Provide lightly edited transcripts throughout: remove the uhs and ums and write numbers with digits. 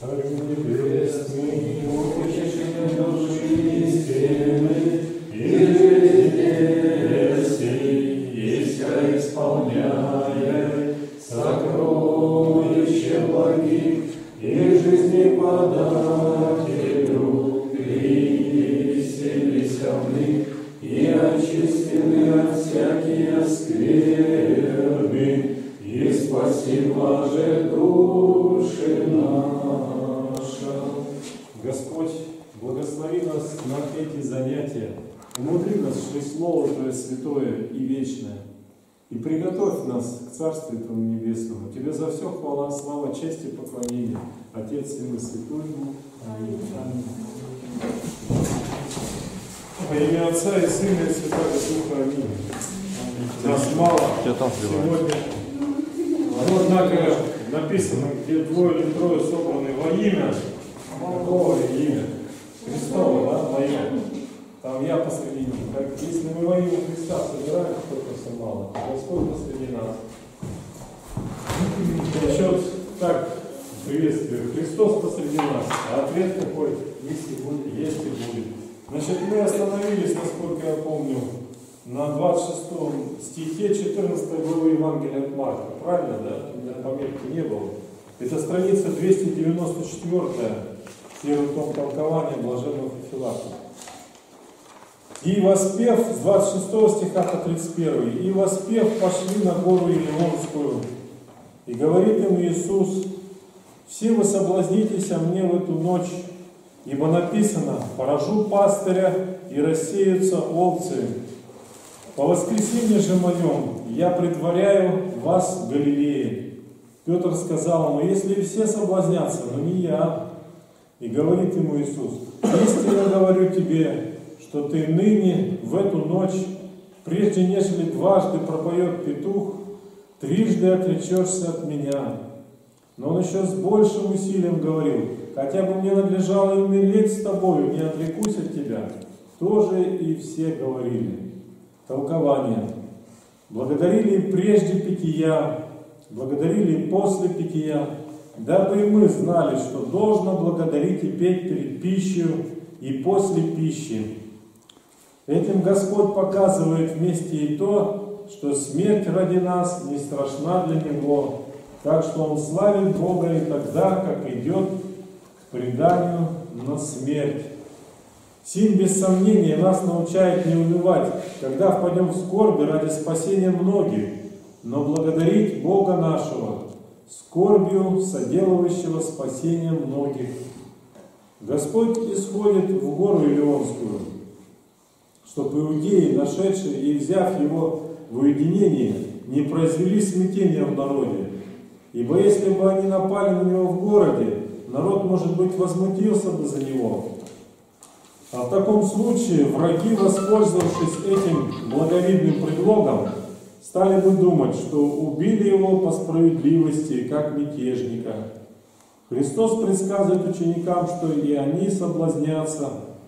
Царю небесный, утешитель души истины, и жизнь иска исполняет сокровища благих, и жизни подателю приселися в них, и очистены от всякие скверны, и спаси блаже души наша. Господь, благослови нас на эти занятия, умудри нас, что Слово Твое святое и вечное, и приготовь нас к Царству Твоему Небесному. Тебе за все хвала, слава, честь и поклонение, Отец и мы Святой Дух. Аминь. Во имя Отца и Сына и Святого Духа. Аминь. Нас мало сегодня. Но, однако, написано, где двое или трое собраны во имя, какого имя? Христово, да, во имя. Там я посреди них. Как, если мы во имя Христа собираем, только все мало, то Господь посреди нас. Насчет так, приветствие. Христос посреди нас. А ответ какой? Есть и будет. Есть и будет. Значит, мы остановились, насколько я помню, на 26 стихе 14 главы Евангелия от Марка. Правильно, да? У меня пометки не было. Это страница 294, первый том толкования блаженного Феофилакта. И воспев, с 26 стиха по 31, и воспев, пошли на гору Елеонскую. И говорит им Иисус: все вы соблазнитесь о мне в эту ночь, ибо написано: поражу пастыря, и рассеются овцы. По воскресенье же моем я предваряю вас в Галилее. Петр сказал ему: если все соблазнятся, но не я. И говорит ему Иисус: истинно говорю тебе, что ты ныне, в эту ночь, прежде нежели дважды пропоет петух, трижды отречешься от меня. Но он еще с большим усилием говорил: хотя бы мне надлежало и умереть с тобою, не отрекусь от тебя. Тоже и все говорили. Толкование. Благодарили прежде питья, благодарили после питья, дабы и мы знали, что должно благодарить и петь перед пищей и после пищи. Этим Господь показывает вместе и то, что смерть ради нас не страшна для Него, так что Он славит Бога и тогда, как идет к преданию на смерть. Сим, без сомнения, нас научает не унывать, когда впадем в скорби ради спасения многих, но благодарить Бога нашего, скорбью соделывающего спасения многих. Господь исходит в гору Елеонскую, чтобы иудеи, нашедшие и взяв его в уединение, не произвели смятения в народе. Ибо если бы они напали на него в городе, народ, может быть, возмутился бы за него. А в таком случае враги, воспользовавшись этим благовидным предлогом, стали бы думать, что убили его по справедливости, как мятежника. Христос предсказывает ученикам, что и они соблазнятся.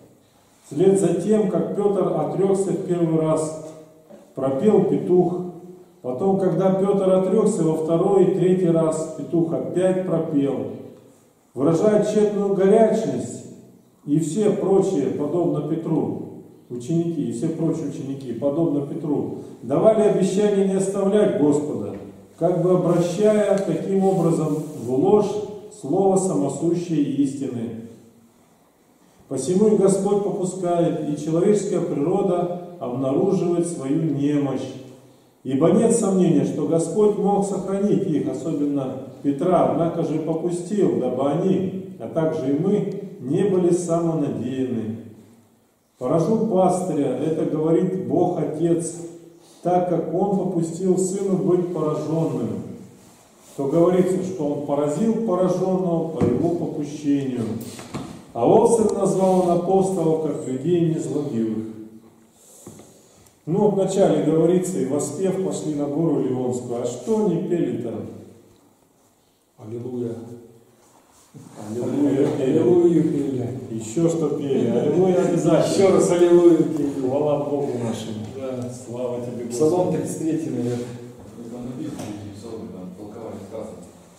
Вслед за тем, как Петр отрекся в первый раз, пропел петух. Потом, когда Петр отрекся во второй и третий раз, петух опять пропел. Выражая тщетную горячность, и все прочие, подобно Петру, ученики, и все прочие ученики, подобно Петру, давали обещание не оставлять Господа, как бы обращая таким образом в ложь слово самосущей истины. Посему и Господь попускает, и человеческая природа обнаруживает свою немощь. Ибо нет сомнения, что Господь мог сохранить их, особенно Петра, однако же попустил, дабы они, а также и мы, не были самонадеянны. Поражу пастыря, это говорит Бог Отец, так как Он попустил Сыну быть пораженным. То говорится, что Он поразил пораженного по Его попущению. А овцы назвал Он апостолов, как людей незлобивых. Ну, вначале говорится, и воспев пошли на гору Елеонскую. А что они пели-то? Аллилуйя. Аллилуйя пели. Аллилуйя пели. Еще что пели. Аллилуйя обязательно. Еще раз аллилуйя пели. Хвала Богу нашему. Да. Слава Тебе, Господи. Псалом 33, наверное. Там написано, эти псалмы, там толкование сказано.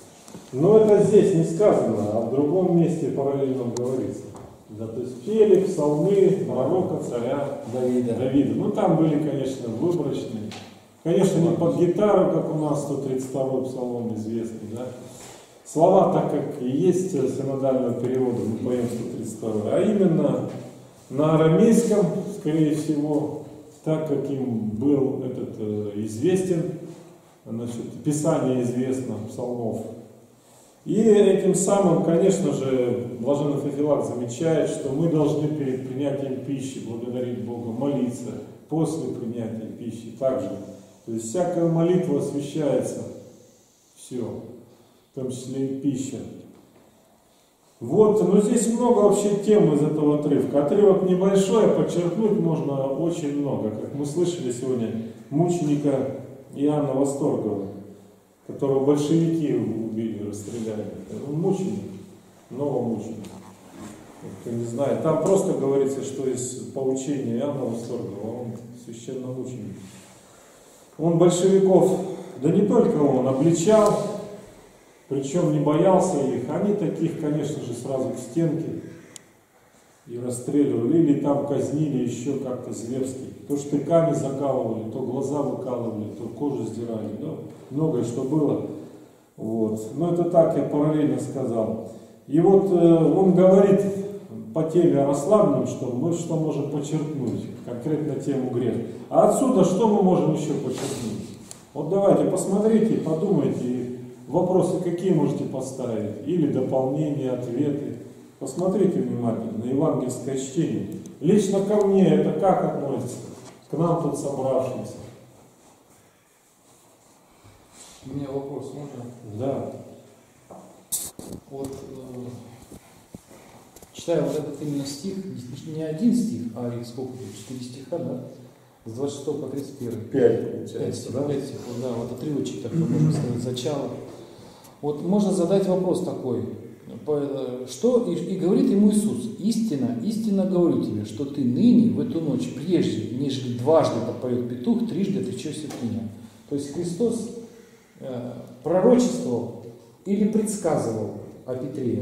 Но это здесь не сказано, а в другом месте параллельно говорится. Да, то есть пели псалмы пророка царя Давида. Ну там были, конечно, выборочные. Конечно, не под гитару, как у нас 132-й псалом известный, да. Слова, так как и есть синодального перевода, мы поем 132-й, а именно на арамейском, скорее всего, так как им был этот известен, значит, Писание известно, псалмов. И этим самым, конечно же, блаженный Феофилакт замечает, что мы должны перед принятием пищи благодарить Бога, молиться после принятия пищи также. То есть всякая молитва освящается, все, в том числе и пища. Вот, но здесь много вообще тем из этого отрывка. Отрывок небольшой, а подчеркнуть можно очень много. Как мы слышали сегодня, мученика Иоанна Восторгова, которого большевики убили, расстреляли. Он мученик, новомученик. Кто не знает. Там просто говорится, что из поучения Иоанна Восторгова он священномученик. Он большевиков, да не только он, обличал, причем не боялся их. Они таких, конечно же, сразу к стенке и расстреливали, или там казнили еще как-то зверски. То штыками закалывали, то глаза выкалывали, то кожу сдирали. Да? Многое что было. Вот. Но это так, я параллельно сказал. И вот он говорит по теме о расслабленном, что мы что можем подчеркнуть, конкретно тему грех. А отсюда что мы можем еще подчеркнуть? Вот давайте посмотрите, подумайте, вопросы какие можете поставить, или дополнения, ответы. Посмотрите внимательно на евангельское чтение. Лично ко мне это как относится? К нам тут собравшимся. У меня вопрос, можно? Да. Вот, читаю вот этот именно стих, не один стих, а их сколько тут, 4 стиха, да? С 26 по 31. 5 получается, да? 5 стихов, да, вот отрывочек такой, можно сказать, зачало. Вот можно задать вопрос такой, что, и говорит ему Иисус: истинно, истинно говорю тебе, что ты ныне, в эту ночь, прежде, нежели дважды попоет петух, трижды отречешься от меня. То есть Христос пророчествовал или предсказывал о Петре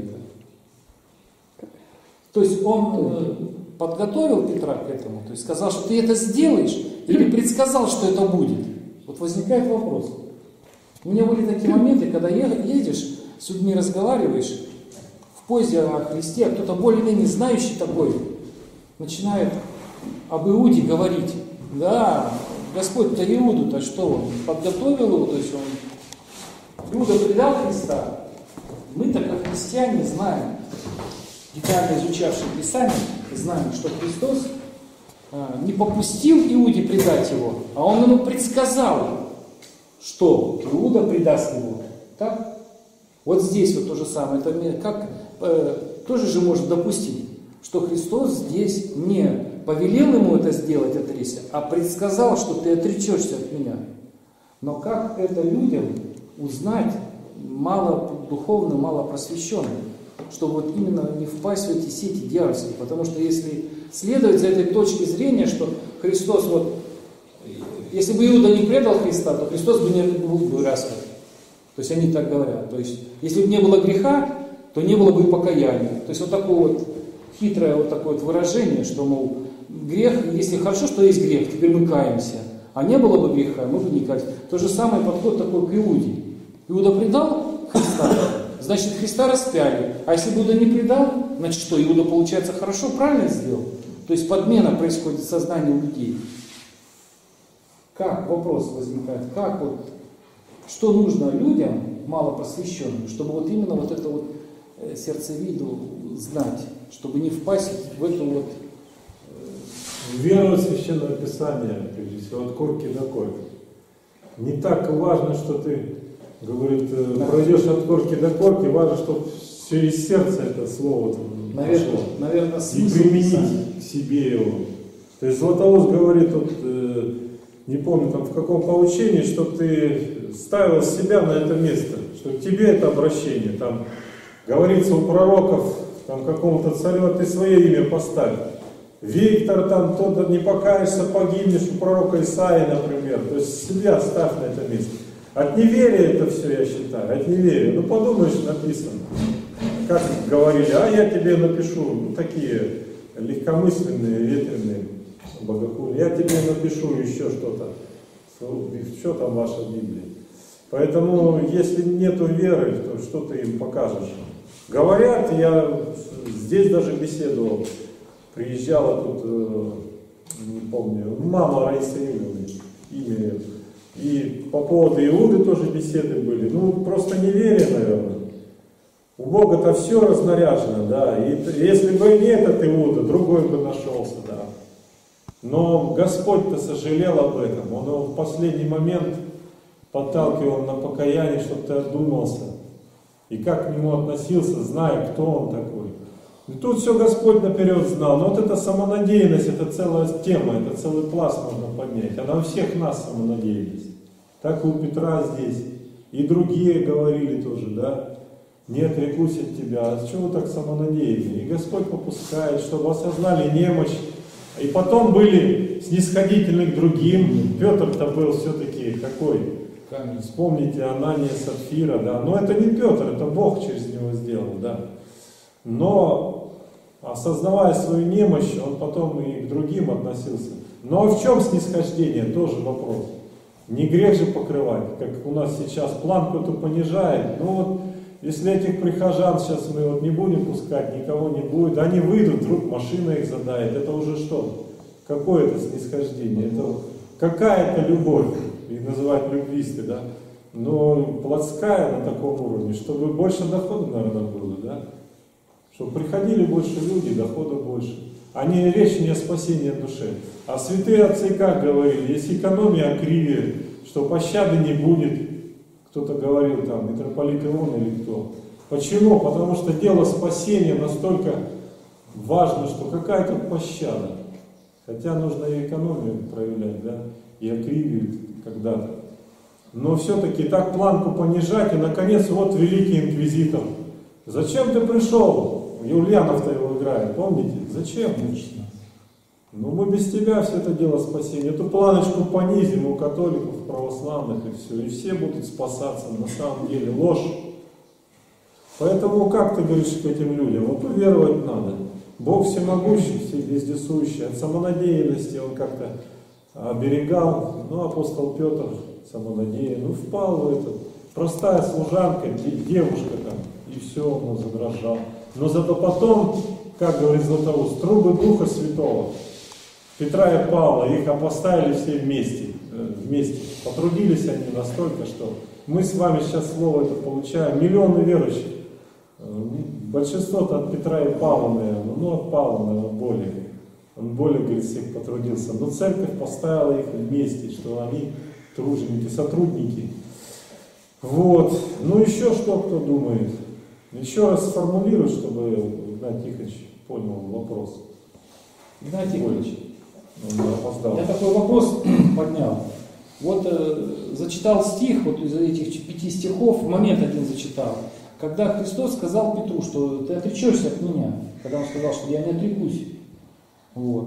это. То есть он подготовил Петра к этому, то есть сказал, что ты это сделаешь, или предсказал, что это будет. Вот возникает вопрос. У меня были такие моменты, когда едешь, с людьми разговариваешь, в поезде о Христе, а кто-то более-менее знающий такой начинает об Иуде говорить. Да, Господь-то Иуду-то что он? Подготовил его, то есть он... Иуда предал Христа. Мы-то, как христиане, знаем, детально изучавшие Писание, знаем, что Христос не попустил Иуде предать его, а он ему предсказал, что Иуда предаст его. Так? Вот здесь вот то же самое. Это как тоже же можно допустить, что Христос здесь не повелел ему это сделать, отречься, а предсказал, что ты отречешься от меня. Но как это людям узнать, мало духовным, мало просвещенным, чтобы вот именно не впасть в эти сети дьявольские? Потому что если следовать за этой точки зрения, что Христос вот, если бы Иуда не предал Христа, то Христос бы не был бы распят. То есть они так говорят. То есть если бы не было греха, то не было бы и покаяния. То есть вот такое вот хитрое вот такое вот выражение, что, мол, грех, если хорошо, что есть грех, теперь мы каемся. А не было бы греха, мы бы не каялись. То же самое подход такой к Иуде. Иуда предал Христа, значит Христа распяли. А если Иуда не предал, значит что, Иуда, получается, хорошо, правильно сделал? То есть подмена происходит в сознании у людей. Как, вопрос возникает, как вот, что нужно людям, малопросвещенным, чтобы вот именно вот это вот сердцевиду знать, чтобы не впасть в эту вот... Вера в Священное Писание, прежде всего, от корки до корки. Не так важно, что ты, говорит, пройдешь от корки до корки, важно, чтобы все из сердца это слово наверное, и применить к себе его. То есть Златоуст говорит, вот, не помню там в каком поучении, что ты ставил себя на это место, что тебе это обращение, там говорится у пророков, там какому-то царю, ты свое имя поставь. Виктор, там, тот не покаешься, погибнешь, у пророка Исаии, например. То есть себя ставь на это место. От неверия это все, я считаю, от неверия. Ну подумаешь, написано. Как говорили, а я тебе напишу, ну, такие легкомысленные, ветреные богохульные, я тебе напишу еще что-то, что там в вашей Библии. Поэтому, если нету веры, то что ты им покажешь? Говорят, я здесь даже беседовал, приезжала тут, не помню, мама Раисы Юрьевны, имя ее. И по поводу Иуды тоже беседы были. Ну, просто неверие, наверное. У Бога-то все разнаряжено, да. И если бы не этот Иуда, другой бы нашелся, да. Но Господь-то сожалел об этом. Он его в последний момент подталкивал на покаяние, чтобы ты одумался. И как к нему относился, зная, кто он такой. И тут все Господь наперед знал. Но вот эта самонадеянность, это целая тема, это целый пласт можно поднять. Она у всех нас самонадеянность. Так и у Петра здесь. И другие говорили тоже, да. Не отрекусь от тебя. А чего вы так самонадеянны? И Господь попускает, чтобы осознали немощь. И потом были снисходительны к другим. Петр-то был все-таки какой? Камень. Вспомните Анания, Сапфира, да. Но это не Петр, это Бог через него сделал, да. Но, осознавая свою немощь, он потом и к другим относился. Но в чем снисхождение? Тоже вопрос. Не грех же покрывать, как у нас сейчас планку эту понижает. Ну вот, если этих прихожан сейчас мы вот не будем пускать, никого не будет, они выйдут, вдруг машина их задает. Это уже что? Какое это снисхождение? Это какая-то любовь, их называют любвисты, да? Но плотская на таком уровне, чтобы больше дохода, наверное, было, да? Чтобы приходили больше люди, дохода больше. Речь не о спасении души. А святые отцы как говорили, есть экономия кривее, что пощады не будет. Кто-то говорил там, митрополит Ион или кто. Почему? Потому что дело спасения настолько важно, что какая тут пощада. Хотя нужно и экономию проявлять, да, и акривию когда-то. Но все-таки так планку понижать, и наконец вот великий инквизитор. Зачем ты пришел? Юльянов-то его играет, помните? Зачем? Ну мы без тебя все это дело спасения. Эту планочку понизим у католиков, православных и все. И все будут спасаться. На самом деле ложь. Поэтому как ты говоришь к этим людям? Вот уверовать надо. Бог всемогущий, вездесущий. От самонадеянности он как-то оберегал. Ну апостол Петр самонадеянный. Ну впал в это. Простая служанка, девушка там. И все, он задрожал. Но зато потом, как говорит Златоуст, трубы Духа Святого, Петра и Павла, их поставили все вместе. Потрудились они настолько, что мы с вами сейчас слово это получаем. Миллионы верующих. Большинство-то от Петра и Павла, наверное. Ну, от Павла, наверное, более. Он более, говорит, всех потрудился. Но церковь поставила их вместе, что они труженики, сотрудники. Вот. Ну, еще что кто думает? Еще раз сформулирую, чтобы Игнат Тихонович понял вопрос. Игнат Тихонович, я такой вопрос поднял. Вот зачитал стих, вот из этих 5 стихов, момент один зачитал. Когда Христос сказал Петру, что ты отречешься от меня, когда он сказал, что я не отрекусь. Вот.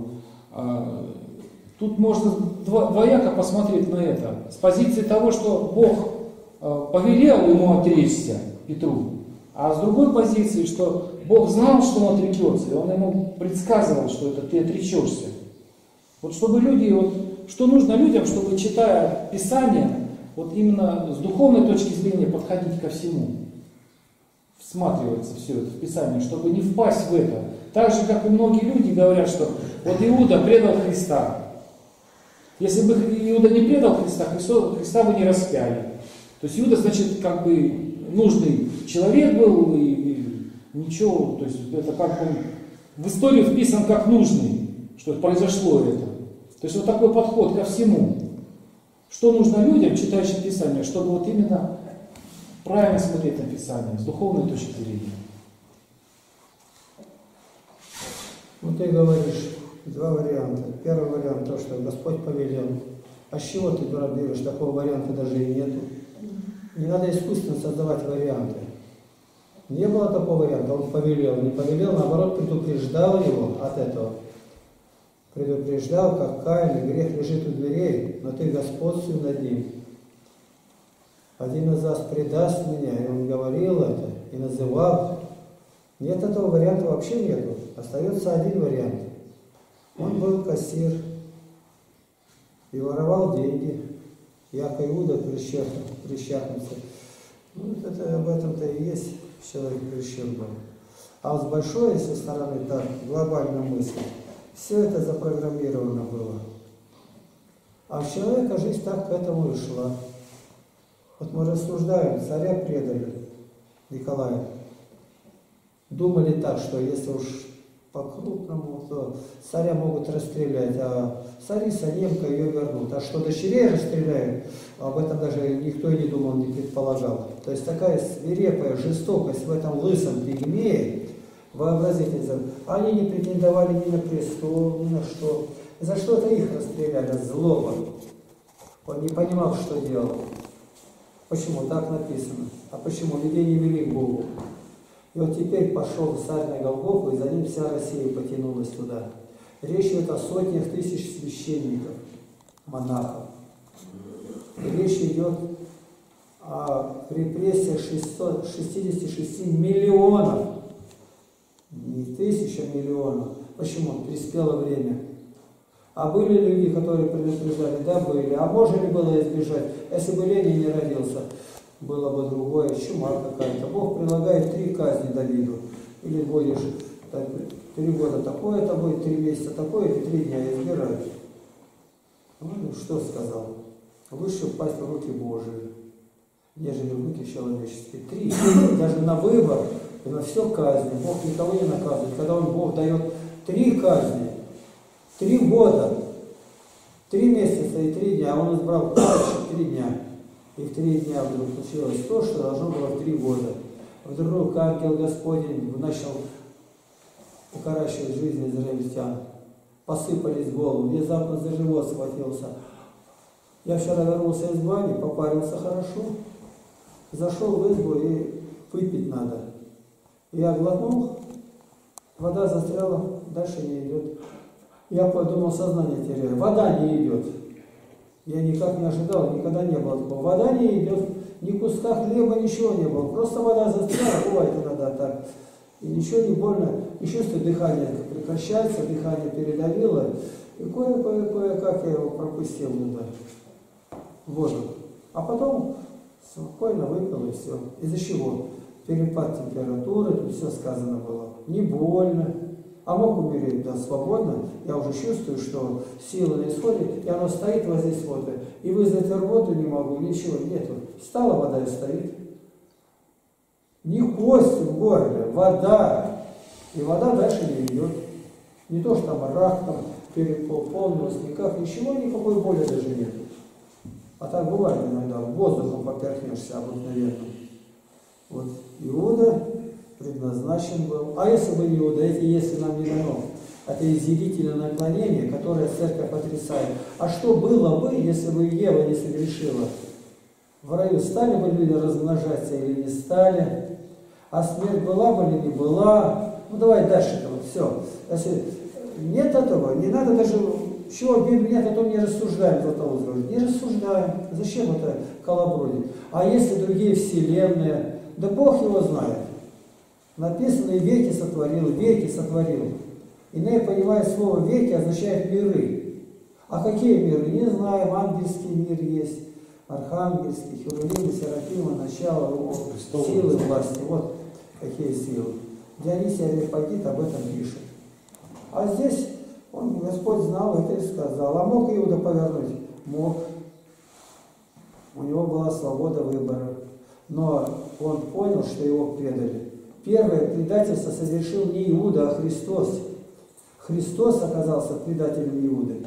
Тут можно двояко посмотреть на это. С позиции того, что Бог повелел ему отречься, Петру, а с другой позиции, что Бог знал, что он отрекется, и он ему предсказывал, что это ты отречешься. Вот чтобы люди, вот, что нужно людям, чтобы, читая Писание, вот именно с духовной точки зрения подходить ко всему. Всматриваться все это в Писание, чтобы не впасть в это. Так же, как и многие люди говорят, что вот Иуда предал Христа. Если бы Иуда не предал Христа, Христа бы не распяли. То есть Иуда, значит, как бы нужный человек был, и ничего, то есть это как он в историю вписан как нужный, что произошло это. То есть вот такой подход ко всему. Что нужно людям, читающим Писание, чтобы вот именно правильно смотреть на Писание, с духовной точки зрения. Вот ты говоришь два варианта. Первый вариант, то, что Господь повелел. А с чего ты берешь? Такого варианта даже и нету. Не надо искусственно создавать варианты. Не было такого варианта, он повелел. Не повелел, наоборот, предупреждал его от этого. Предупреждал, как Каин, и грех лежит у дверей, но ты господствуй над ним. один из вас предаст меня, и он говорил это, и называл. Нет, этого варианта вообще нету. Остается один вариант. Он был кассир и воровал деньги. Яко Иуда прищахнулся. Ну, это об этом-то и есть человек прищер был. А с большой, со стороны так, глобальной мысли, все это запрограммировано было. А у человека жизнь так к этому и шла. Вот мы рассуждаем, царя предали, Николая. Думали так, что если уж по-крупному, то царя могут расстрелять, а царица немка ее вернут. А что дочерей расстреляют, об этом даже никто и не думал, не предполагал. То есть такая свирепая жестокость в этом лысом пигмее, вообразите, они не претендовали ни на престол, ни на что. За что-то их расстреляли, злоба. Он не понимал, что делал. Почему? Так написано. А почему? Людей не вели к Богу. И вот теперь пошел царь на Голгофу, и за ним вся Россия потянулась туда. Речь идет о сотнях тысяч священников, монахов. И речь идет о репрессиях 66 миллионов. Не тысяч, а миллионов. Почему? Приспело время. А были люди, которые предупреждали? Да, были. А можно ли было избежать? Если бы Ленин не родился, было бы другое, чума какая-то. Бог предлагает 3 казни Давиду. Или будешь 3 года такое-то будет, 3 месяца такое, или 3 дня избирают. Ну, что сказал? Лучше впасть в руки Божии, нежели в руки человеческие. 3. Даже на выбор, и на все казни. Бог никого не наказывает. Когда Бог дает 3 казни, 3 года, 3 месяца и 3 дня, а он избрал 3 дня. И в 3 дня вдруг случилось то, что должно было в 3 года. Вдруг ангел Господень начал укорачивать жизнь израильтян. Посыпались голову, внезапно за живот схватился. Я вчера вернулся из бани, попарился хорошо, зашел в избу и выпить надо. Я глотнул, вода застряла, дальше не идет. Я подумал, сознание теряю. Вода не идет. Я никак не ожидал, никогда не было такого. Вода не идет, ни куска хлеба, ничего не было. Просто вода застряла, бывает иногда так. И ничего не больно. И чувствую, дыхание прекращается, дыхание передавило. И кое-как я его пропустил туда, в воду. А потом спокойно выпил и все. Из-за чего? Перепад температуры, тут все сказано было. Не больно. А мог умереть, да, свободно. Я уже чувствую, что сила на исходе, и оно стоит вот здесь вот. И вызвать рвоту не могу, ничего нету. Стала вода и стоит. Не кость в горле, вода. И вода дальше не идет. Не то, что там рак там переполнилось, никак, ничего, никакой боли даже нет. А так бывает иногда, воздухом поперхнешься обыкновенно. Вот Иуда предназначен был. А если бы не Иуда, если нам не дано, это изъявительное наклонение, которое церковь отрицает. А что было бы, если бы Ева не согрешила? В раю стали бы люди размножаться или не стали? А смерть была бы или не была? Ну давай дальше-то вот все. Если нет этого, не надо даже, чего в Библии нет, а то не рассуждаем, не рассуждаем. Зачем это колобродить? А если другие вселенные, да Бог его знает. Написано, и веки сотворил, веки сотворил. Иные понимают слово веки означает миры. А какие миры? Не знаем, ангельский мир есть, архангельский, херувимы, серафимы, начало, силы власти. Вот какие силы. Дионисий Ареопагит об этом пишет. А здесь Господь знал это и сказал. А мог Иуда повернуть? Мог. У него была свобода выбора. Но он понял, что его предали. Первое предательство совершил не Иуда, а Христос. Христос оказался предателем Иуды.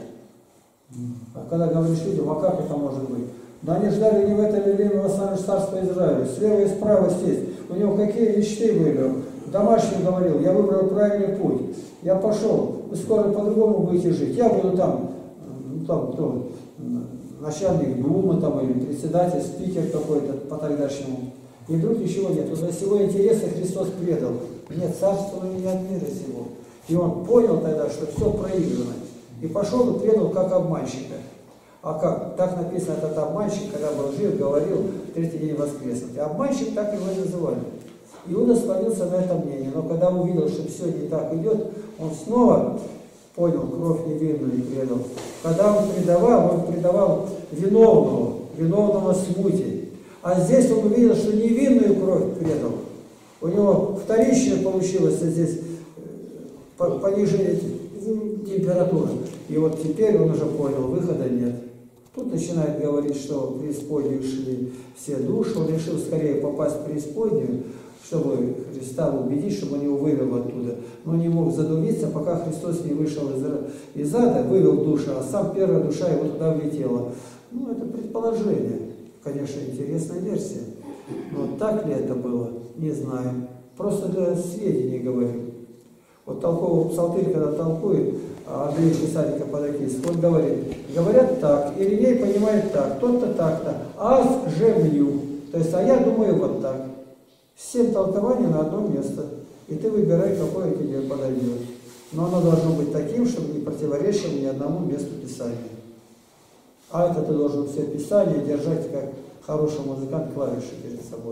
А когда говоришь людям, а как это может быть? Да они ждали не в это время восстановить царство Израиля. Слева и справа сесть. У него какие мечты были? Домашний говорил, я выбрал правильный путь. Я пошел, вы скоро по-другому будете жить. Я буду там кто, начальник думы там, или председатель, спикер какой-то по тогдашнему. И вдруг ничего нет. За всего интереса Христос предал. Нет, царство не от мира сего. И он понял тогда, что все проиграно. И пошел и предал как обманщика. А как? Так написано, этот обманщик, когда был жив, говорил, третий день воскреснуть. И обманщик так его и называли. Иуда склонился на это мнение, но когда увидел, что все не так идет, он снова понял, кровь невинную предал. Когда он предавал виновного смуте. А здесь он увидел, что невинную кровь предал. У него вторичное получилось здесь понижение температуры. И вот теперь он уже понял, выхода нет. Тут начинает говорить, что в преисподнюю шли все души. Он решил скорее попасть в преисподнюю, чтобы Христа убедить, чтобы он его вывел оттуда. Но не мог задумиться, пока Христос не вышел из ада, вывел душу, а сам первая душа его туда влетела. Ну, это предположение. Конечно, интересная версия. Но так ли это было, не знаю. Просто для сведений говорю. Вот толковый псалтырь, когда толкует, Андрей Писаренко Подокийский, он говорят так, Ириней понимает так, тот-то так-то, аз же мню. То есть, а я думаю вот так. 7 толкований на одно место. И ты выбирай, какое тебе подойдет. Но оно должно быть таким, чтобы не противоречило ни одному месту Писания. А это ты должен все Писание держать, как хороший музыкант, клавиши перед собой.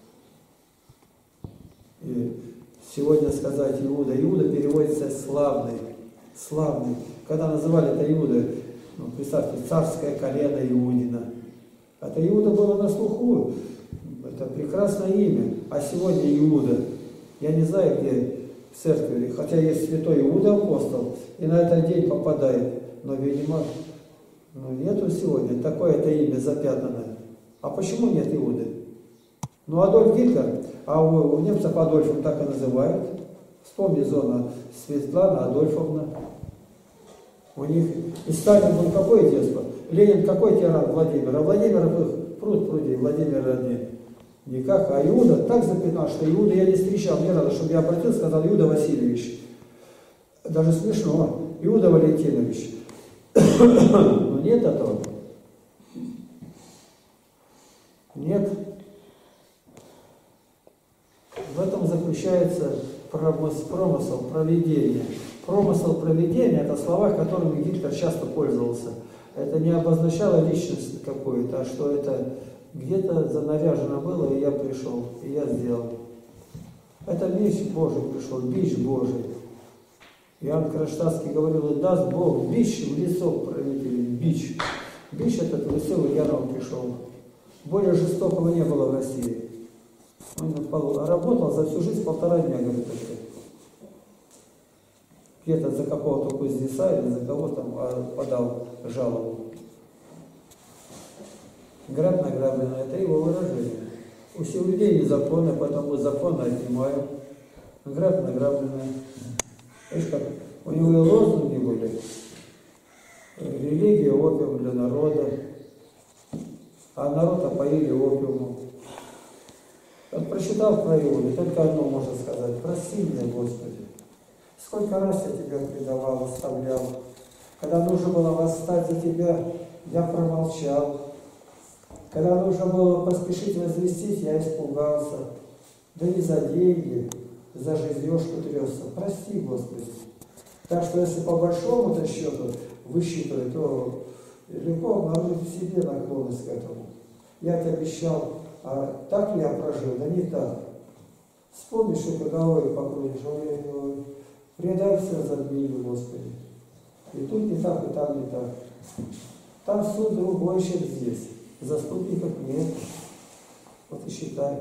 И сегодня сказать Иуда. Иуда переводится славный. Славный. Когда называли это Иуда, ну, представьте, царское колено Иудина. Это Иуда было на слуху. Это прекрасное имя. А сегодня Иуда. Я не знаю, где в церкви, хотя есть святой Иуда апостол, и на этот день попадает. Но, видимо, нету сегодня. Такое-то имя запятнанное. А почему нет Иуды? Ну, Адольф Гитлер, а у немцев Адольфом так и называют. Вспомни зона Светлана Адольфовна. У них и Сталин был какой деспот? Ленин какой тиран? Владимир. А Владимир был пруд-пруди, Владимир роднее. Никак. А Иуда так запятнал, что Иуда я не встречал ни разу, чтобы я обратился, сказал Иуда Васильевич. Даже смешно. Иуда Валентинович. Но нет этого. Нет. В этом заключается промысл провидения. Промысл провидения – это слова, которыми Гитлер часто пользовался. Это не обозначало личность какую-то, а что это где-то занаряжено было, и я пришел, и я сделал. Это меч Божий пришел, бич Божий. Иоанн Кронштадтский говорил, и даст Бог бич в лицо правителей, бич. Бич этот в лицо Ульянова пришел. Более жестокого не было в России. Он работал за всю жизнь 1,5 дня, говорит, это. Где-то за какого-то кузнеца или за кого там подал жалобу. Грабь награбленный, это его выражение. У всех людей незаконно, потому законно отнимаю. Грабь награбленный. Видишь как? У него и лозунги были. Религия, опиум для народа. А народ опоили опиумом. Вот прочитал про Иуду, только одно можно сказать. Прости меня, Господи. Сколько раз я тебя предавал, оставлял. Когда нужно было восстать за тебя, я промолчал. Когда нужно было поспешить возвестить, я испугался. Да не за деньги, за жизнёшку трёсся. Прости, Господи. Так что если по большому-то счету высчитывать, то легко обнаружить в себе наклонность к этому. Я тебе обещал, а так ли я прожил? Да не так. Вспомни, что головой покрутишь, ой-ой-ой. Предай все забвению, Господи. И тут не так, и там не так. Там суд другой, чем здесь. Заступников нет. Вот и считай.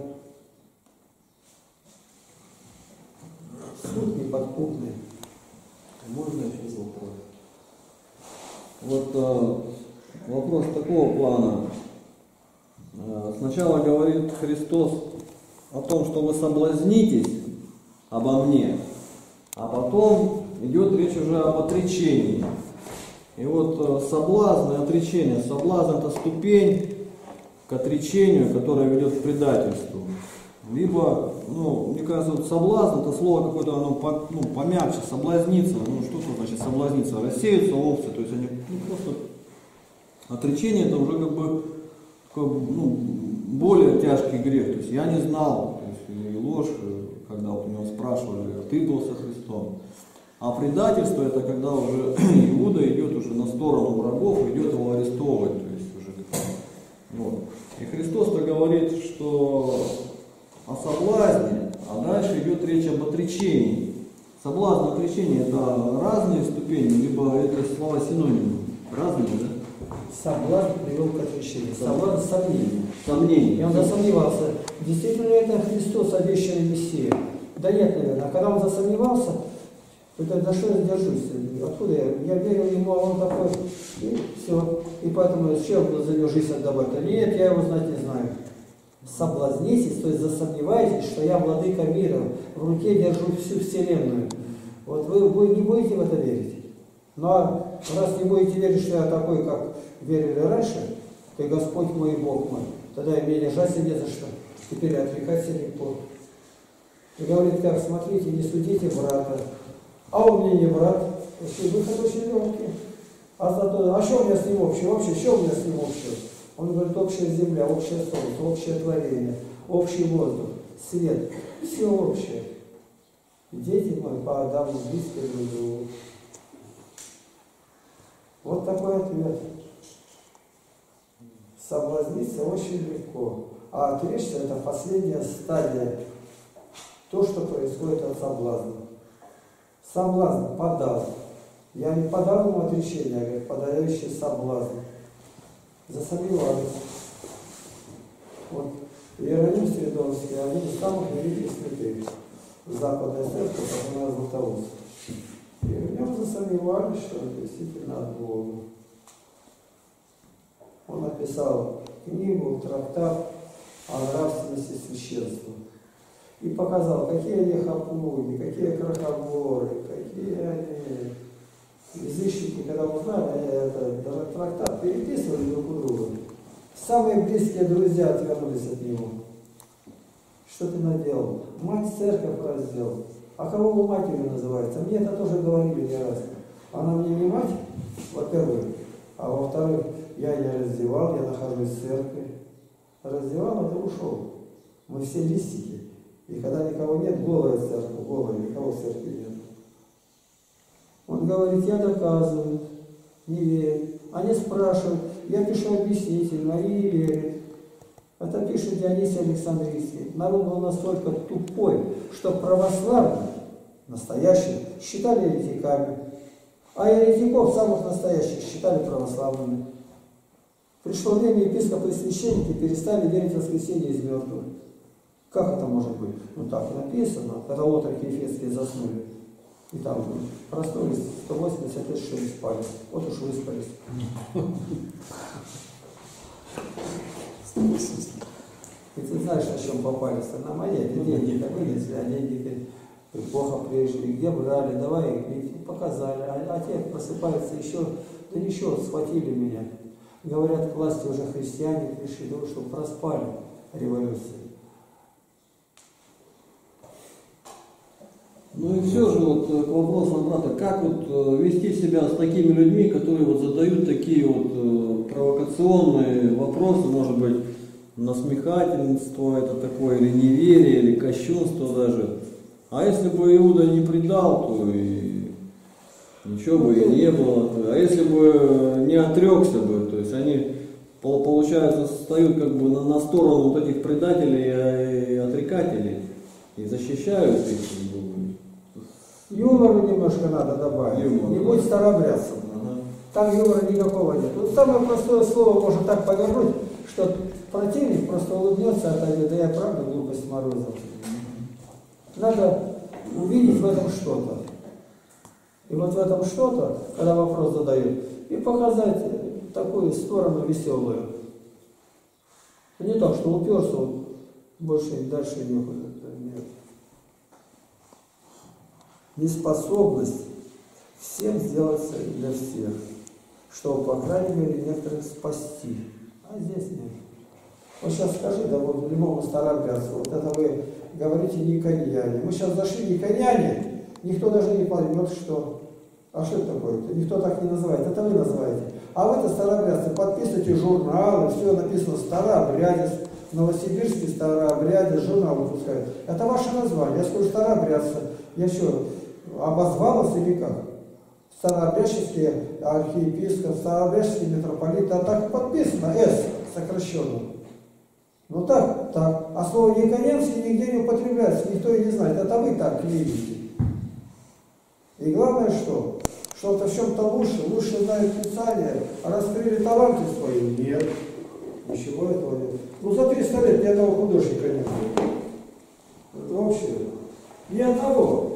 Суд неподкупный. Можно еще вопрос? Вот вопрос такого плана. Сначала говорит Христос о том, что вы соблазнитесь обо мне, а потом идет речь уже об отречении. И вот соблазн и отречение. Соблазн – это ступень к отречению, которая ведет к предательству. Либо, мне кажется, вот соблазн – это слово какое-то, оно помягче, соблазниться. Что тут значит соблазниться? Рассеются овцы, то есть они просто… Отречение – это уже как бы более тяжкий грех. То есть я не знал, то есть, и ложь, когда вот у него спрашивали, ты был со Христом. А предательство – это когда уже Иуда идет уже на сторону врагов, идет его арестовывать. То есть уже, вот. И Христос-то говорит, что о соблазне, а дальше идет речь об отречении. Соблазн и отречение — это разные ступени, либо это слова синонимы? Разные, да? Соблазн привел к отречению. Соблазн — сомнение. Сомнения. И он засомневался, действительно ли это Христос, обещанный Мессия. Да нет, наверное. А когда он засомневался, то говорит, да что я сдержусь? Откуда я? Я верил ему, а он такой, и все. И поэтому, что я буду за него жизнь отдавать? Да нет, я его знать не знаю. Соблазнитесь, то есть засомневаетесь, что я владыка мира, в руке держу всю вселенную. Вот вы не будете в это верить. Но раз не будете верить, что я такой, как верили раньше, ты Господь мой и Бог мой, тогда и мне держаться не за что. Теперь отрекаться легко. И говорит, как, смотрите, не судите брата. А он мне не брат. Выход очень легкий. А что у меня с ним общего? Вообще, что у меня с ним общего? Он говорит, общая земля, общее солнце, общее творение, общий воздух, свет. Все общее. Дети мои по Адаму близко друг к другу. Вот такой ответ. Соблазниться очень легко. А отречься — это последняя стадия. То, что происходит от соблазна. Соблазн подал. Я не подал ему отречение, а говорю, подающий соблазн. Засомневались. Вот. Иероним Свидонский — один из самых великих святых. Западная церковь, как у нас Златоуст. И в нем засомневались, что он действительно от Бога. Он написал книгу, трактат о нравственности священства. И показал, какие они хапуги, какие крохоборы, какие они язычники, когда узнали, они этот трактат переписывали друг у друга. Самые близкие друзья отвернулись от него. Что ты наделал? Мать церковь раздел. А кого вы матерью называете? Мне это тоже говорили не раз. Она мне не мать, во-первых, а во-вторых, я не раздевал, я нахожусь в церкви. Раздевал, а ты ушел. Мы все листики. И когда никого нет, голая церковь, голая, никого в церкви нет. Он говорит, я доказываю, не верю. Они спрашивают, я пишу объяснительно, они не верят. Это пишет Дионисий Александрийский. Народ был настолько тупой, что православные, настоящие, считали еретиками. А еретиков, самых настоящих, считали православными. Пришло время, епископы и священники перестали верить в воскресение из мертвых. Как это может быть? Ну так написано, когда отроки ефесские заснули. И там проснулись 180 лет, что не спали. Вот уж выспались. И ты знаешь, о чем попались? На монете деньги-то вынесли, а деньги плохо прижили. Где брали? Давай их бить. Показали. А те просыпаются еще, да ничего, схватили меня. Говорят, к власти уже христиане пришли, что проспали революцию. Ну и все же вот к вопросу брата, как вот вести себя с такими людьми, которые вот задают такие вот провокационные вопросы, может быть, насмехательство это такое, или неверие, или кощунство даже. А если бы Иуда не предал, то и ничего бы и не было. А если бы не отрекся бы, то есть они, получается, встают как бы на сторону вот этих предателей и отрекателей и защищают их. Юмора немножко надо добавить. Не будь старообрядцем. Там юмора никакого нет. Вот самое простое слово можно так повернуть, что противник просто улыбнется, отойдет, да я правда глупость морозил. Надо увидеть в этом что-то. И вот в этом что-то, когда вопрос задают, и показать такую сторону веселую. Не так, что уперся, он больше и дальше некуда. Нет. Неспособность всем сделаться для всех, чтобы, по крайней мере, некоторых спасти. А здесь нет. Вот сейчас скажи, да вот любому старообрядцу, вот это вы говорите никоньяне. Мы сейчас зашли никоньяне, никто даже не поймет, что. А что это такое? Никто так не называет, это вы называете. А вы-то старообрядцы, подписывайте журналы, все написано старообрядец, Новосибирский старообрядец, журнал выпускают. Это ваше название. Я скажу старообрядцы. Я что, обозвал вас или как? Старообрядческий архиепископ, старообрядческий митрополит, а так подписано, С сокращенно. Ну так, так. А слово Никоненский нигде не употребляется, никто и не знает. Это вы так видите. И главное что? Что-то в чем-то лучше знают Писание, а раскрыли таланты свои? Нет. Ничего этого нет. Ну за 300 лет ни одного художника не было. Это вообще ни одного.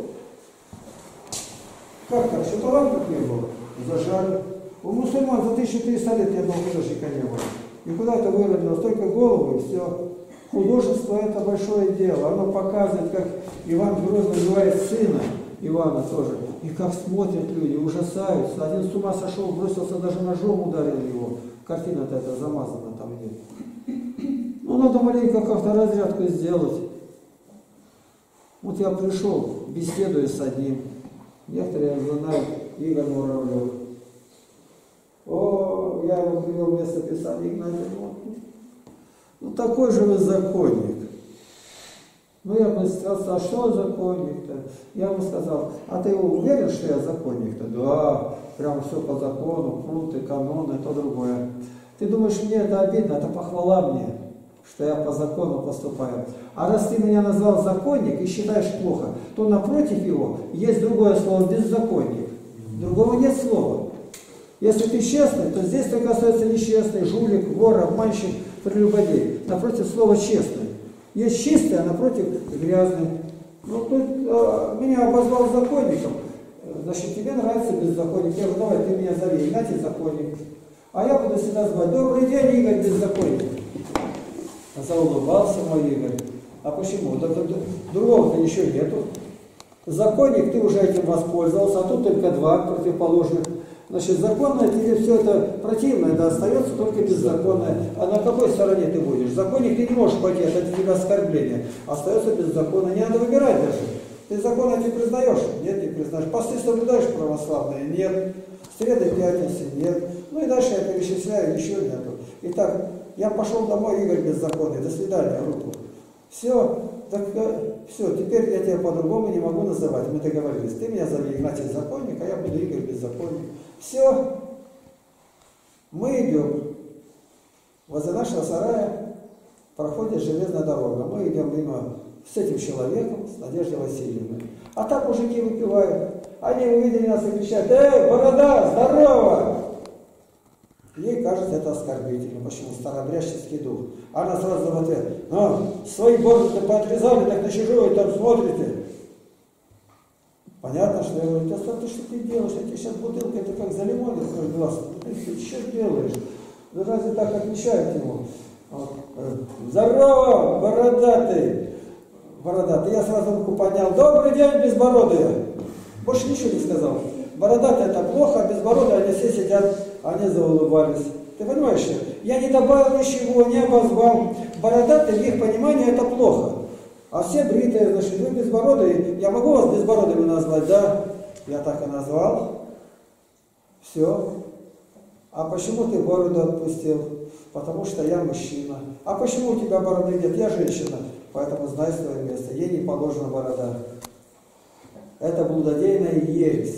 Как так? Что талантов не было? Зажали. У мусульман за 1300 лет ни одного художника не было. И куда это выродилось? Только голову и все. Художество это большое дело. Оно показывает, как Иван Грозный убивает сына Ивана тоже. И как смотрят люди, ужасаются. Один с ума сошел, бросился, даже ножом ударил его. Картина-то эта замазана там где. Ну надо маленько как-то разрядку сделать. Вот я пришел, беседую с одним. Некоторые знают Игорь Муравлев. О, я его привел в место Писания, Игнатий. Ну такой же вы законник. Ну я бы сказал, а что законник-то? Я ему сказал, а ты уверен, что я законник-то? Да, прям все по закону, пруты, каноны, то другое. Ты думаешь, мне это обидно, это похвала мне, что я по закону поступаю. А раз ты меня назвал законник и считаешь плохо, то напротив его есть другое слово беззаконник. Другого нет слова. Если ты честный, то здесь только остается нечестный, жулик, вор, обманщик, прелюбодей. Напротив слова честный. Есть чистый, а напротив грязный. Ну тут меня обозвал законником. Значит, тебе нравится беззаконник. Я говорю, давай, ты меня зови, Игнатий законник. А я буду всегда звать, добрый день, Игорь беззаконник. Заулыбался мой Игорь. А почему? Другого-то еще нету. Законник, ты уже этим воспользовался, а тут только два противоположных. Значит, законное тебе все это противное, да, остается только беззаконное. А на какой стороне ты будешь? Законник ты не можешь пойти, это для тебя оскорбление. Остается беззаконное. Не надо выбирать даже. Ты законное не признаешь? Нет, не признаешь. Посты соблюдаешь православные? Нет. Среды, пятницы? Нет. Ну и дальше я перечисляю, еще нету. Итак, я пошел домой, Игорь беззаконный. До свидания, руку. Все, так, все, теперь я тебя по-другому не могу называть. Мы договорились. Ты меня зови Игнатий законник, а я буду Игорь беззаконник. Все. Мы идем. Возле нашего сарая проходит железная дорога. Мы идем мимо с этим человеком, с Надеждой Васильевной. А там мужики выпивают. Они увидели нас и кричат: «Эй, борода, здорово!» Ей кажется это оскорбительным. Почему? Старообрядческий дух. Она сразу в ответ: свои бороды поотрезали, так на чужую там смотрите. Понятно, что я говорю: ты что ты делаешь? Я тебе сейчас бутылкой, это как залимонил в глаз. Ты что делаешь? Да разве так отвечают ему? Здорово, бородатый! Бородатый. Я сразу руку поднял: добрый день, безбородые! Больше ничего не сказал. Бородатый это плохо, а безбородые они все сидят, они заулыбались. Ты понимаешь? Я не добавил ничего, не обозвал. Бородатый, в их понимании, это плохо. А все бритые, значит, вы безбородые. Я могу вас безбородыми назвать? Да. Я так и назвал. Все. А почему ты бороду отпустил? Потому что я мужчина. А почему у тебя бороды нет? Я женщина. Поэтому знай свое место. Ей не положена борода. Это блудодейная ересь.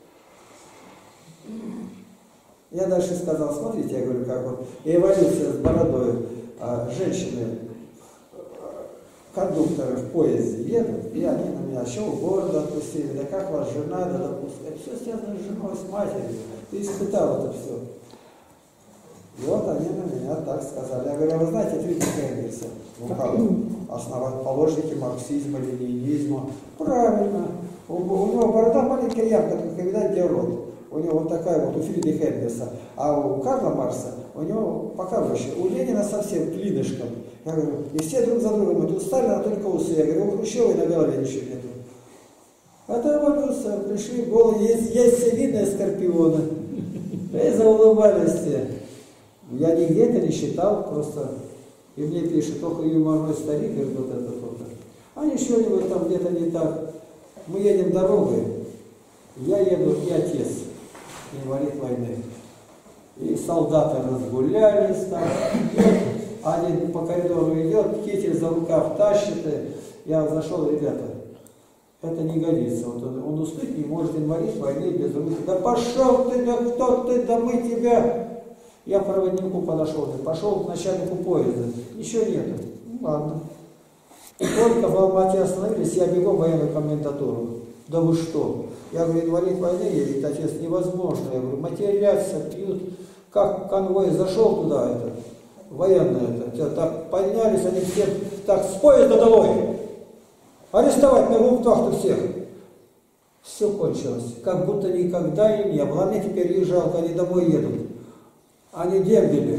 Я дальше сказал: смотрите, я говорю, как вот эволюция с бородой. Женщины, кондукторы в поезде едут, и они на меня: что вы бороду отпустили, да как вас жена, да допускает. Все связано с женой, с матерью. Ты испытал это все. И вот они на меня так сказали. Я говорю: а вы знаете Фридриха Энгельса? Ну как? Основоположники марксизма, ленинизма. Правильно. У него борода маленькая ямка, только видать, где рот. У него вот такая вот, у Фридриха Энгельса. А у Карла Маркса, у него пока выше. У Ленина совсем клинышком. Я говорю: и все друг за другом. Это у Сталина только усы. Я говорю: у Хрущева на голове ничего нету. Это эволюция. Пришли голые, есть все видные скорпионы. И заулыбались все. Я нигде это не считал, просто. И мне пишет: ох, юморной старик, говорит, вот это вот. А ничего-нибудь там где-то не так. Мы едем дорогой. Я еду, и отец, инвалид войны. И солдаты разгулялись там. Один по коридору идет, китель за рукав тащит. Я зашел: ребята, это не годится. Вот он успеть не может, инвалид войны без рук. Да пошел ты, да кто ты, да мы тебя. Я к проводнику подошел, пошел к начальнику поезда. Ничего нету. Ну ладно. Только в Алмате остановились, я бегом в военную комендатуру. Да вы что? Я говорю, инвалид войны едет, отец, невозможно. Я говорю, матерятся, пьют. Как конвой зашел туда, это, военное это, так поднялись, они все, так, с поезда долой! Арестовать на гауптвахту всех! Все кончилось, как будто никогда и не было. А мне теперь их жалко, они домой едут. Они дембели.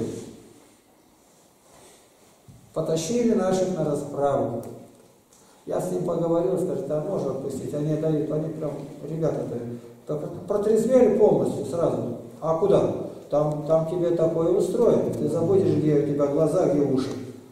Потащили наших на расправу. Я с ним поговорил, скажет, а можно отпустить? Они дают, они прям, ребята-то, протрезвели полностью сразу. А куда? Там тебе такое устроено. Ты забудешь, где у тебя глаза, где уши.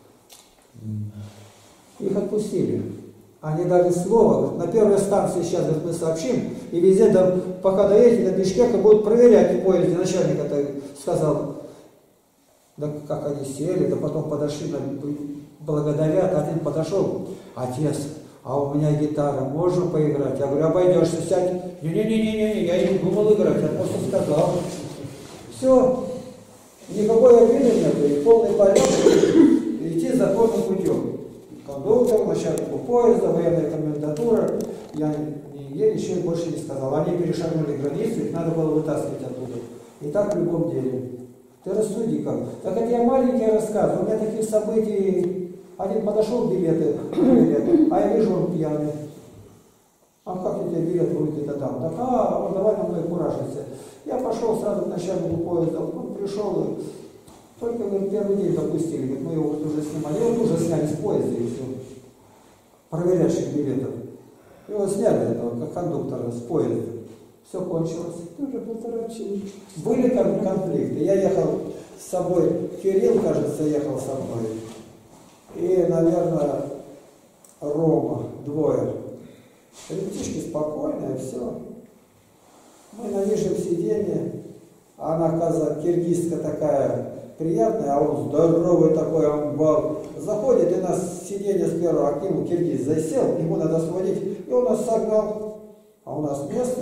Их отпустили. Они дали слово, говорят, на первой станции сейчас говорят, мы сообщим, и везде, пока доедете до Бишкека, будут проверять в поезде. Начальник это сказал. Да как они сели, да потом подошли, благодарят, один подошел, отец, а у меня гитара, можно поиграть? Я говорю, обойдешься, сядь. Не-не-не, я не думал играть, я просто сказал. Все, никакой обиды нет, и полный порядок, идти законным путем. Кондуктор, начальнику поезда, военная комендатура, я ничего больше не сказал. Они перешагнули границу, их надо было вытаскивать оттуда. И так в любом деле. Ты рассуди как. Так это я маленький рассказываю, у меня таких событий. Один подошел, билеты, а я вижу, он пьяный. А как я тебе билет в руки-то дам? Так, давай на мной куражиться. Я пошел сразу к начальнику поезда, он пришел, только, говорит, первый день допустили, говорит, мы его вот уже снимали, его уже сняли с поезда и все. Проверяющих билетов. Его сняли, этого, как кондуктора, с поезда. Все кончилось. Тоже поторопили. Были конфликты. Я ехал с собой, Кирилл, кажется, ехал со мной. И, наверное, Рома, двое. Ребятишки спокойные, все. Мы на нижнем сиденье, она, оказывается, киргизка такая приятная, а он здоровый такой амбал. Заходит и нас с сиденья с первого окинул, киргиз засел, ему надо сводить, и он нас согнал. А у нас место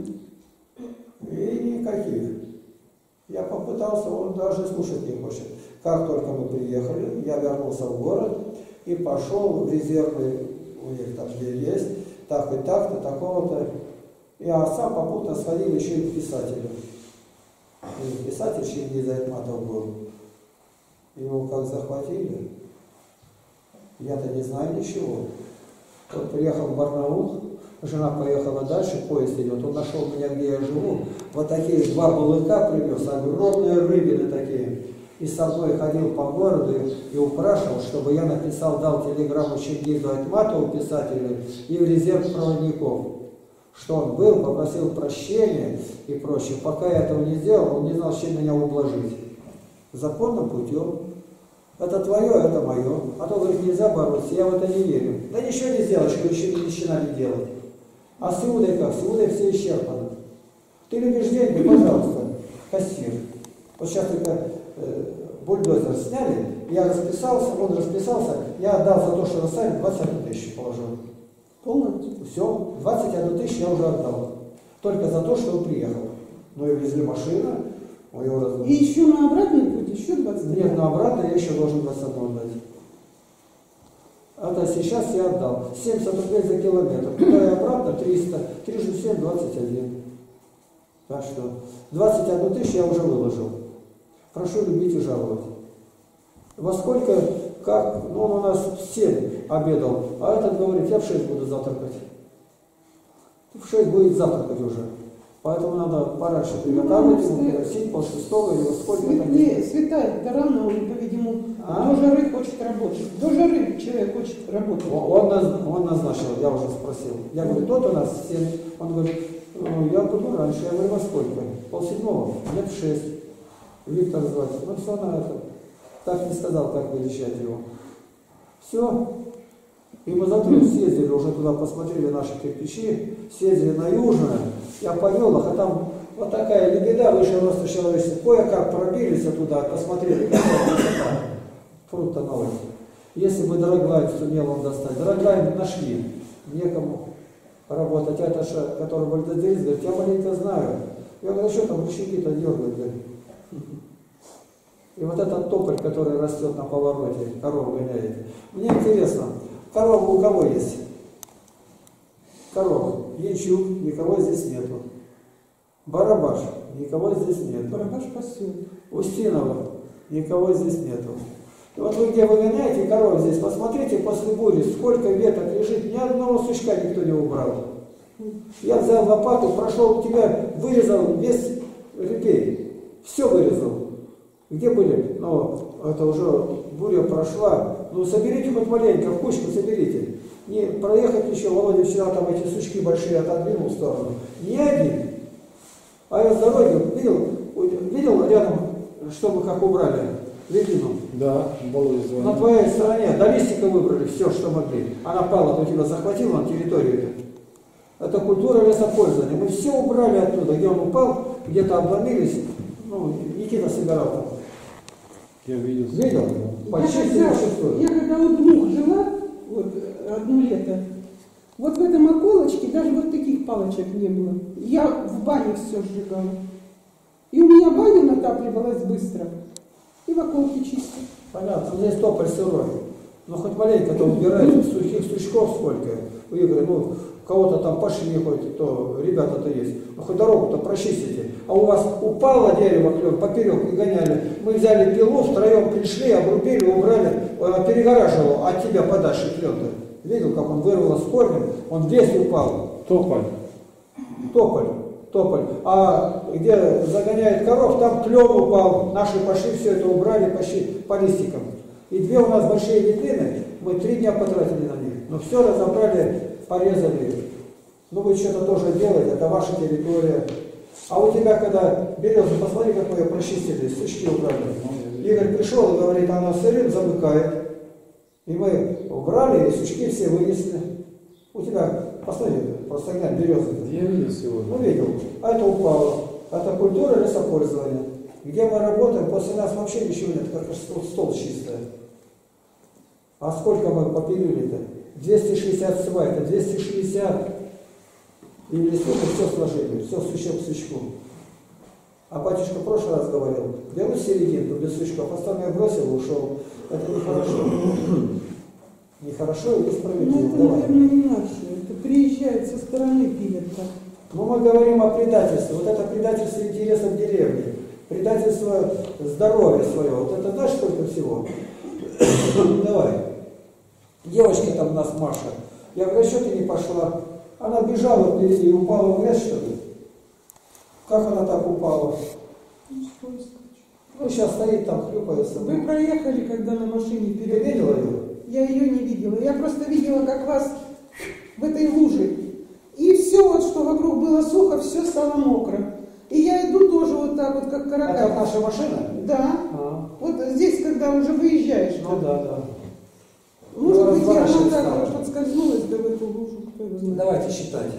и никаких. Я попытался, он даже слушать не хочет. Как только мы приехали, я вернулся в город и пошел в резервный, у них там где есть, так и так-то, такого-то. Я сам попутно сходил еще и к писателю. И писатель Чингиз Айтматов был. Его как захватили, я-то не знаю ничего. Он приехал в Барнаул, жена поехала дальше, поезд идет, он нашел меня, где я живу, вот такие два балыка привез, огромные рыбины такие. И со мной ходил по городу и упрашивал, чтобы я написал, дал телеграмму Чингизу Айтматову, писателю, и в резерв проводников. Что он был, попросил прощения и прочее. Пока я этого не сделал, он не знал, чем меня ублажить. Законным путем. Это твое, это мое. А то, говорит, нельзя бороться, я в это не верю. Да ничего не сделаешь, что еще ни хрена не делать. А с Иудой как? С Иудой все исчерпано. Ты любишь деньги, пожалуйста, кассир. Вот сейчас только бульдозер сняли, я расписался, он расписался, я отдал за то, что рассадил, 21 тысячу положил. Полностью? Все, 21 тысячу я уже отдал. Только за то, что он приехал. Ну и везли машину, мы его разобрали. И еще на обратный путь, еще 20? Нет, на обратно я еще должен 21 отдать. Это сейчас я отдал. 70 рублей за километр. Туда и обратно 300. 3 же 7, 21. Так что 21 тысячу я уже выложил. Прошу любить и жаловать. Во сколько, как, ну он у нас в 7 обедал, а этот говорит, я в 6 буду завтракать. В 6 будет завтракать уже. Поэтому надо пораньше приготовить ему, пересить, полшестого или во сколько там. Светает, да рано он, по-видимому, до жары хочет работать. До жары человек хочет работать. Он назначил, я уже спросил. Я говорю, тот у нас в 7. Он говорит, ну, я буду раньше. Я говорю, во сколько? 6:30. Нет, в 6. Виктор звать. Ну все на это. Так не сказал, как вылечать его. Все. И мы завтра съездили, уже туда посмотрели наши кирпичи, съездили на Южное, я повел их, а там вот такая лебеда, выше роста человечества, кое-как пробились туда, посмотрели, какая красота. Фрукта новая. Если бы Дорогвайн сумел он достать, Дорогвайн нашли, некому работать. А это же, который бульдозерист, говорит, я маленько знаю. Я говорю, что там ручейки-то дергают, говорит. И вот этот тополь, который растет на повороте, корову гоняет. Мне интересно, корова у кого есть? Корова. Ячук, никого здесь нету. Барабаш, никого здесь нет. Барабаш пасет. Устинова, никого здесь нету. И вот вы где выгоняете коров здесь, посмотрите после бури, сколько веток лежит, ни одного сучка никто не убрал. Я взял лопату, прошел у тебя, вырезал весь репей. Все вырезал. Где были? Ну, это уже буря прошла. Ну, соберите хоть маленько, в кучку соберите. Не проехать еще, Володя вчера там эти сучки большие отодвинул в сторону. Ни один. А я с дороги видел рядом, что мы как убрали? Рябину. Да, Володя звонил. На твоей стороне до листика выбрали все, что могли. Она пала, у тебя захватила на территорию. Это культура лесопользования. Мы все убрали оттуда, где он упал, где-то обломились. Ну, Никита собирал там. Я видел. Видел? Почистили шестую. Я когда у двух жила, вот одно лето, вот в этом околочке даже вот таких палочек не было. Я в бане все сжигала. И у меня баня натапливалась быстро. И в околке чисто. Понятно, здесь тополь сырой. Ну хоть маленько-то убирайте, сухих сучков сколько. У Игоря, ну, кого-то там пошли хоть, то ребята-то есть. Ну хоть дорогу-то прочистите. А у вас упало дерево, клен, поперек и гоняли. Мы взяли пилу, втроем пришли, обрубили, убрали, перегораживал от тебя подальше клен-то. Видел, как он вырвало с корнем, он весь упал. Тополь. Тополь. А где загоняет коров, там клен упал. Наши пошли, все это убрали, пошли по листикам. И две у нас большие ветвины, мы 3 дня потратили на них. Но все разобрали, порезали. Ну вы что-то тоже делаете, это ваша территория. А у тебя, когда березу, посмотри, как мы ее прочистили, сучки убрали. Игорь пришел и говорит, она сырым замыкает. И мы убрали, и сучки все вынесли. У тебя, посмотри, просто глянь, березы. Я видел сегодня. Ну, видел. А это упало. Это культура лесопользования. Где мы работаем, после нас вообще ничего нет, как стол чистый. А сколько мы попилили-то? 260 свай, это 260. И в лесу мы все сложили, все сучок к сучку. А батюшка в прошлый раз говорил, беру серединку без сучков, остальное бросил и ушел. Это нехорошо. Нехорошо и несправедливо. Ну это, наверное, не наше. Это приезжают со стороны, пилят так. Но мы говорим о предательстве. Вот это предательство интересов деревни, предательство здоровья своего. Вот это знаешь сколько всего? Давай. Девочки там у нас Маша. Я говорю, что ты не пошла? Она бежала впереди и упала в грязь, что ли? Как она так упала? Ну, сейчас стоит там, хлюпается. Вы проехали, когда на машине Ты вперед. видела ее? Я ее не видела. Я просто видела, как вас в этой луже. И все, вот, что вокруг было сухо, все стало мокро. И я иду тоже вот так вот, как каракатица. Это наша машина? Да. А. Вот здесь, когда уже выезжаешь. Ну да. Может быть, я разворачивать так стало. подскользнулась да в эту лужу, кто его знает. Давайте считать.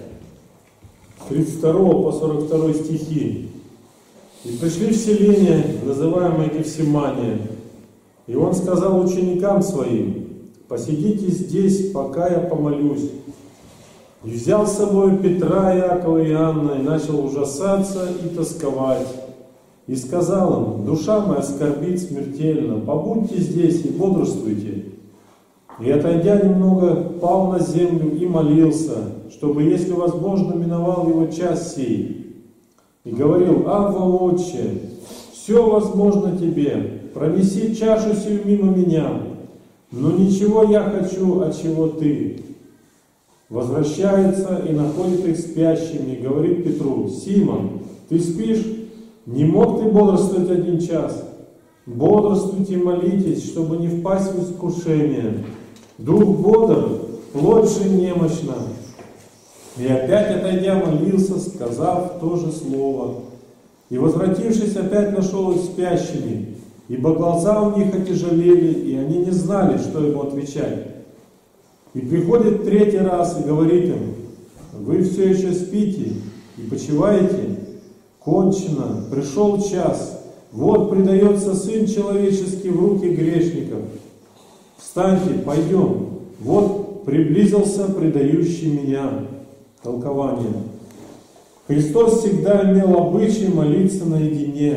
32 по 42 стихи. «И пришли в селение, называемое Гефсимания, и он сказал ученикам своим, посидите здесь, пока я помолюсь. И взял с собой Петра, Иакова и Иоанна, и начал ужасаться и тосковать. И сказал им, душа моя скорбит смертельно, побудьте здесь и бодрствуйте. И отойдя немного, пал на землю и молился, чтобы, если возможно, миновал его час сей. И говорил, Авва, Отче, все возможно тебе, пронеси чашу сию мимо меня, но ничего я хочу, а чего ты. Возвращается и находит их спящими, и говорит Петру, Симон, ты спишь? Не мог ты бодрствовать 1 час? Бодрствуйте и молитесь, чтобы не впасть в искушение. Дух бодр, плоть же немощна. И опять, отойдя, молился, сказав то же слово. И, возвратившись, опять нашел их спящими, ибо глаза у них отяжелели, и они не знали, что ему отвечать. И приходит 3-й раз и говорит им, вы все еще спите и почиваете? Кончено, пришел час, вот предается Сын Человеческий в руки грешников. Встаньте, пойдем, вот приблизился предающий меня. Толкование. Христос всегда имел обычай молиться наедине.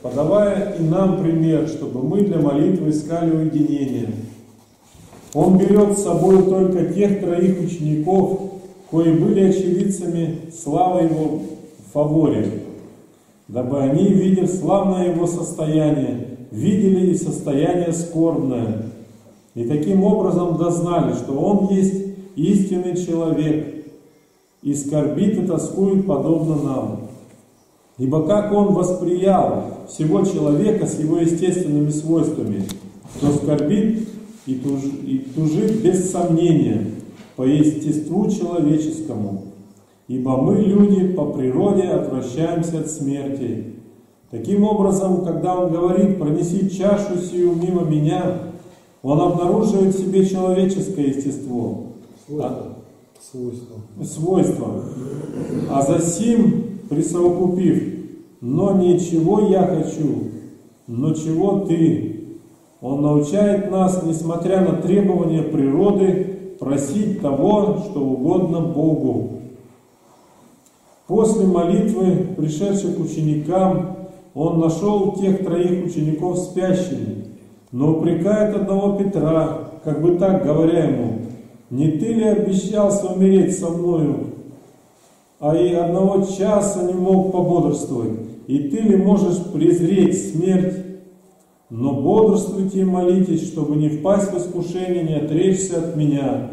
подавая и нам пример, чтобы мы для молитвы искали уединение. Он берет с собой только тех 3 учеников, кои были очевидцами славы Его в Фаворе, дабы они, видев славное Его состояние, видели и состояние скорбное, и таким образом дознали, что Он есть истинный человек, и скорбит и тоскует подобно нам. Ибо как Он восприял всего человека с его естественными свойствами, то скорбит и тужит без сомнения по естеству человеческому. Ибо мы, люди, по природе отвращаемся от смерти. Таким образом, когда Он говорит: «Пронеси чашу сию мимо меня», Он обнаруживает в себе человеческое естество. Свойства. А засим присовокупив: «Но не чего я хочу, но чего ты». Он научает нас, несмотря на требования природы, просить того, что угодно Богу. После молитвы, пришедших к ученикам, Он нашел тех 3 учеников спящими, но упрекает одного Петра, как бы так говоря ему: «Не ты ли обещался умереть со мною, а и 1 часа не мог пободрствовать, и ты ли можешь презреть смерть? Но бодрствуйте и молитесь, чтобы не впасть в искушение, не отречься от меня.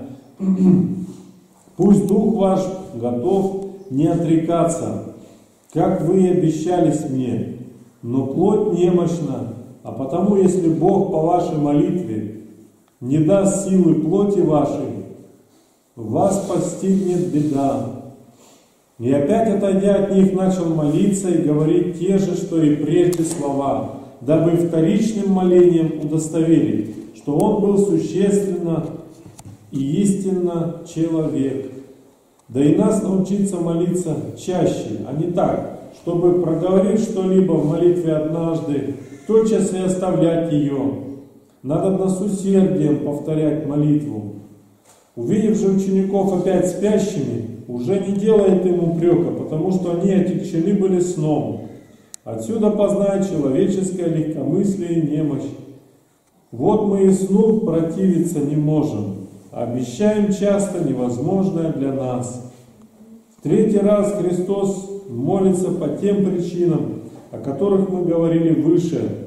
Пусть дух ваш готов не отрекаться, как вы и обещались мне, но плоть немощна, а потому, если Бог по вашей молитве не даст силы плоти вашей, вас постигнет беда». И опять, отойдя от них, начал молиться и говорить те же, что и прежде слова, дабы вторичным молением удостоверить, что Он был существенно и истинно человек. Да и нас научиться молиться чаще, а не так, чтобы, проговорив что-либо в молитве однажды, тотчас и оставлять ее. Надо с усердием повторять молитву. Увидев же учеников опять спящими, уже не делает им упрека, потому что они отягчены были сном. Отсюда познает человеческое легкомыслие и немощь. Вот мы и сну противиться не можем, а обещаем часто невозможное для нас. В 3-й раз Христос молится по тем причинам, о которых мы говорили выше.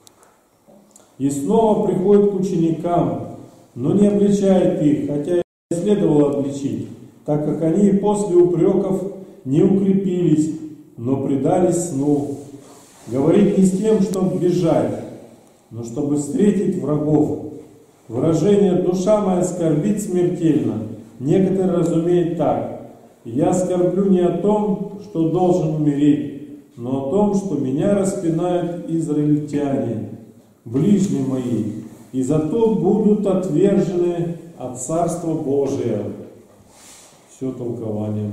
И снова приходит к ученикам, но не обличает их, хотя и следовало обличить, так как они и после упреков не укрепились, но предались сну. Говорит не с тем, чтобы бежать, но чтобы встретить врагов. Выражение «душа моя скорбит смертельно» некоторые разумеют так: «Я скорблю не о том, что должен умереть, но о том, что меня распинают израильтяне, ближние мои, и зато будут отвержены от Царства Божия». Все толкование.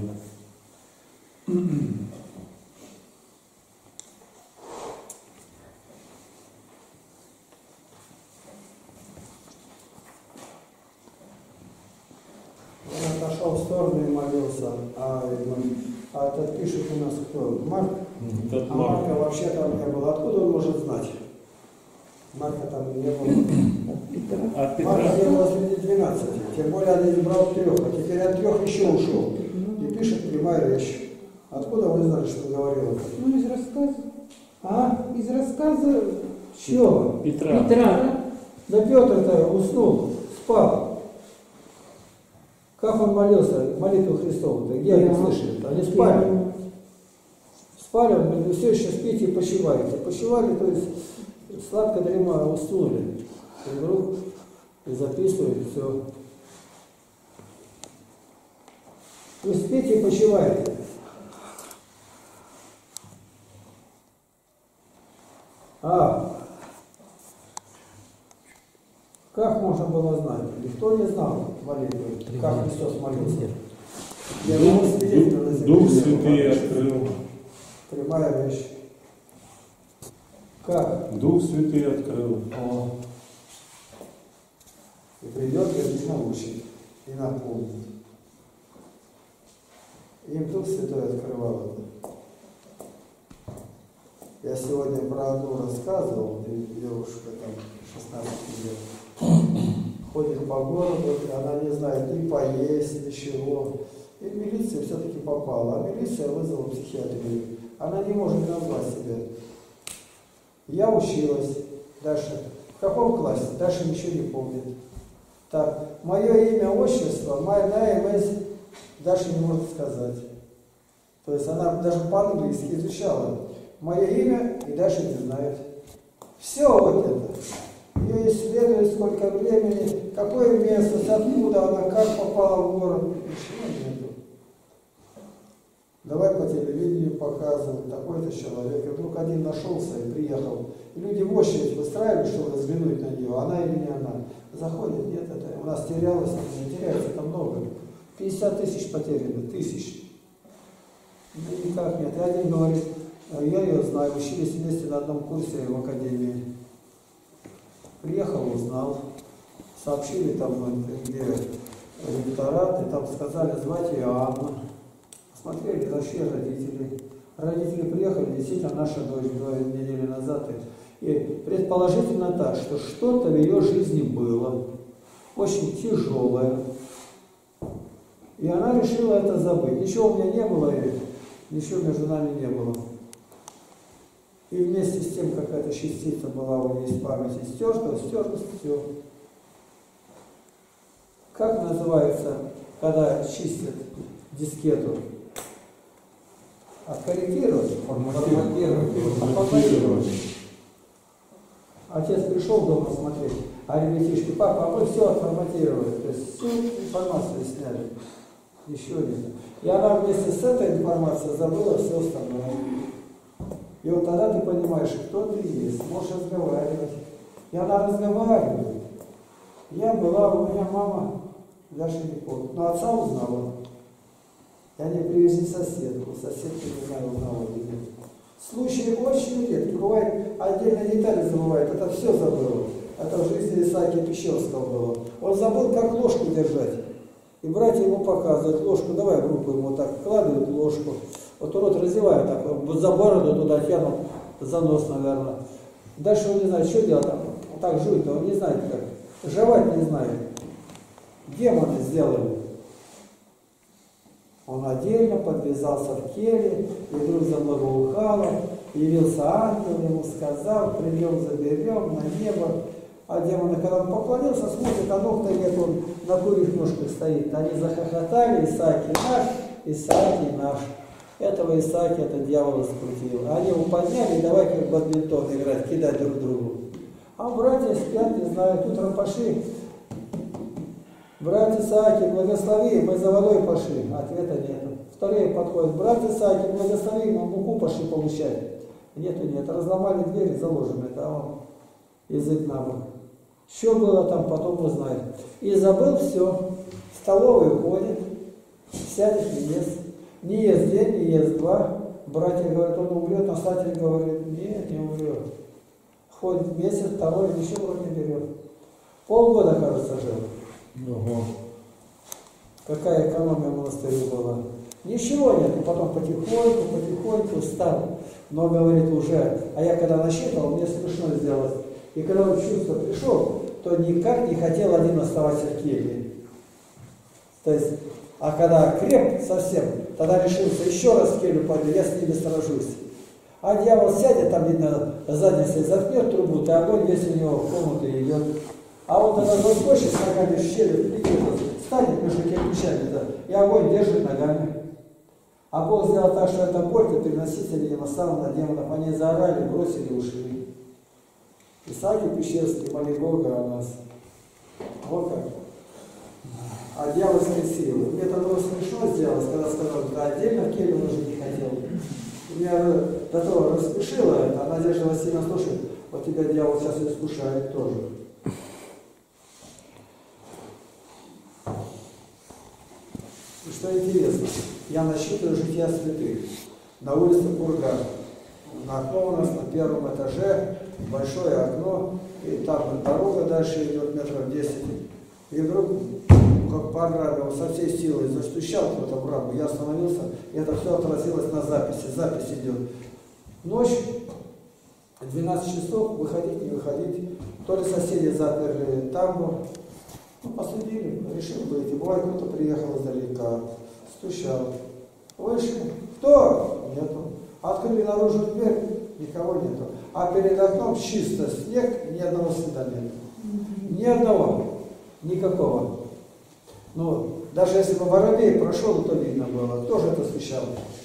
Он отошел в сторону и молился. А этот пишет у нас кто? Марк? Этот А Марка вообще там не было. Откуда он может знать? Марка там не было. От Марка Петра. не было среди 12. Тем более он избрал 3. А теперь от 3 еще ушел. И пишет прямая речь. Откуда вы знаете, что говорил это? Ну, из рассказа. А? Из рассказа Чего? Петра. Да Петр-то уснул, спал. Как он молился, молитву Христову-то? Где они слышали? Они спали. Спали, он говорит: вы все еще спите и почиваете. Почивали, то есть сладко дремая, уснули. И вдруг записывает все. Вы спите и почиваете. Как можно было знать? Никто не знал молитвы, как Христос молился. Я думал, свидетель на земле. Дух Святый открыл. Прямая вещь. Как? Дух Святый открыл. И придет и научит, и напомнит. Им Дух Святой открывал это. Я сегодня про одну рассказывал, девушка там 16 лет. Ходит по городу, она не знает ни поесть, ничего. И в милицию все-таки попала. А милиция вызвала психиатрию. Она не может назвать себя. Я училась. Дальше. В каком классе? Дальше ничего не помнит. Так, мое имя, отчество, my name is, дальше не может сказать. То есть она даже по-английски изучала мое имя и дальше не знает. Все вот это. Ее исследуют, сколько времени, какое место, откуда она, как попала в город. Ничего нету. Давай по телевидению показывают, такой-то человек. И вдруг один нашелся и приехал. И люди в очередь выстраивают, чтобы взглянуть на нее, она или не она. Заходит, нет, это у нас терялось, не теряется, это много. 50 тысяч потеряно, тысяч. Ну, никак нет. И один говорит, я ее знаю, учились вместе на одном курсе в академии. Приехал, узнал, сообщили там, где ректорат, и там сказали, звать ее Анна. Посмотрели, зашли родители. Родители приехали, действительно, наша дочь 2 недели назад. И предположительно так, что что-то в ее жизни было, очень тяжелое. И она решила это забыть. Ничего у меня не было, и ничего между нами не было. И вместе с тем, какая-то частица была у нее из памяти стерта, все. Как называется, когда чистят дискету? Откорректировать? Форматировать. Отец пришел дома смотреть, а ребятишки, папа, а мы все отформатировали. То есть всю информацию сняли. Еще нет. И она вместе с этой информацией забыла все остальное. И вот тогда ты понимаешь, кто ты есть, можешь разговаривать. И она разговаривает. Я была, у меня мама, даже не помню, но отца узнала. И они привезли соседку, соседка не знаю, узнала или нет. Случаи очень редки, бывает, отдельные детали забывает, это все забыло. Это в жизни Исааки Пещерского было. Он забыл, как ложку держать. И братья ему показывают ложку, давай в руку ему так вкладывают ложку. Вот рот разевают, так, за бороду туда тянут, за нос, наверное. Дальше он не знает, что делать, вот так жует, он не знает как. Жевать не знает. Демоны сделали. Он отдельно подвязался в келье, и вдруг заблагоухало, явился ангел, ему сказал, придем, заберем на небо. А демоны, когда он поклонился, смотрит, а ног-то нет, он на курьих ножках стоит. Они захохотали, Исааки наш, Исааки наш. Этого Исааки, это дьявол скрутил. Они его подняли, давай как в бадминтон играть, кидать друг другу. А братья спят, не знаю, утром пошли. Брат Исааки, благослови, мы за водой пошли. Ответа нету. Вторые подходят, брат Исааки, благослови, мы муку пошли получать. Нет. Разломали двери, заложены, а он язык на бок. Что было там, потом узнает. И забыл все. В столовую ходит, сядет и ест. Не ест день, не ест два. Братья говорят, он умрет, настоятель говорит, нет, не умрет. Ходит месяц, второй, ничего не берет. Полгода, кажется, жил. Ого. Какая экономия в монастыре была. Ничего нет, и потом потихоньку стал. Но говорит уже, а я когда насчитывал, мне смешно сделалось. И когда он в чувство пришел, то никак не хотел один оставаться в келье. То есть, а когда креп совсем, тогда решился еще раз в келью пойду, я с ними сражусь. А дьявол сядет, там видно, задницей заткнет трубу, и огонь весь у него в комнату идет. А он тогда заскочит с ногами в щель, станет между кирпичами, да, и огонь держит ногами. А Бог сделал так, что эта боль переносится, видимо, стала на демонов. Они заорали, бросили, ушли. Исааки Пещерский, моли Бога о нас. Вот как. А дьявольские силы. Мне это было смешно сделалось, когда сказал, да, отдельно в келью уже не хотел. Меня до того рассмешило это, а Надежда Васильевна, слушай, вот тебя дьявол сейчас искушает тоже. И что интересно, я насчитываю жития святых. На улице Курган. На окно у нас на первом этаже, большое окно, и там дорога дальше идет метров 10. И вдруг, как по грабе, он со всей силой застучал кто-то в раму. Я остановился, и это все отразилось на записи. Запись идет. Ночь, 12 часов выходить, не выходить. То ли соседи заперли тамбур. Ну, последили, решил выйти. Бывает, кто-то приехал издалека, стучал. Вышли. Кто? Нету. Открыли наружную дверь, никого нету. А перед окном чисто снег, ни одного следа нет. Ни одного. Никакого. Ну, даже если бы воробей прошел, то видно было. Кто же это стучал?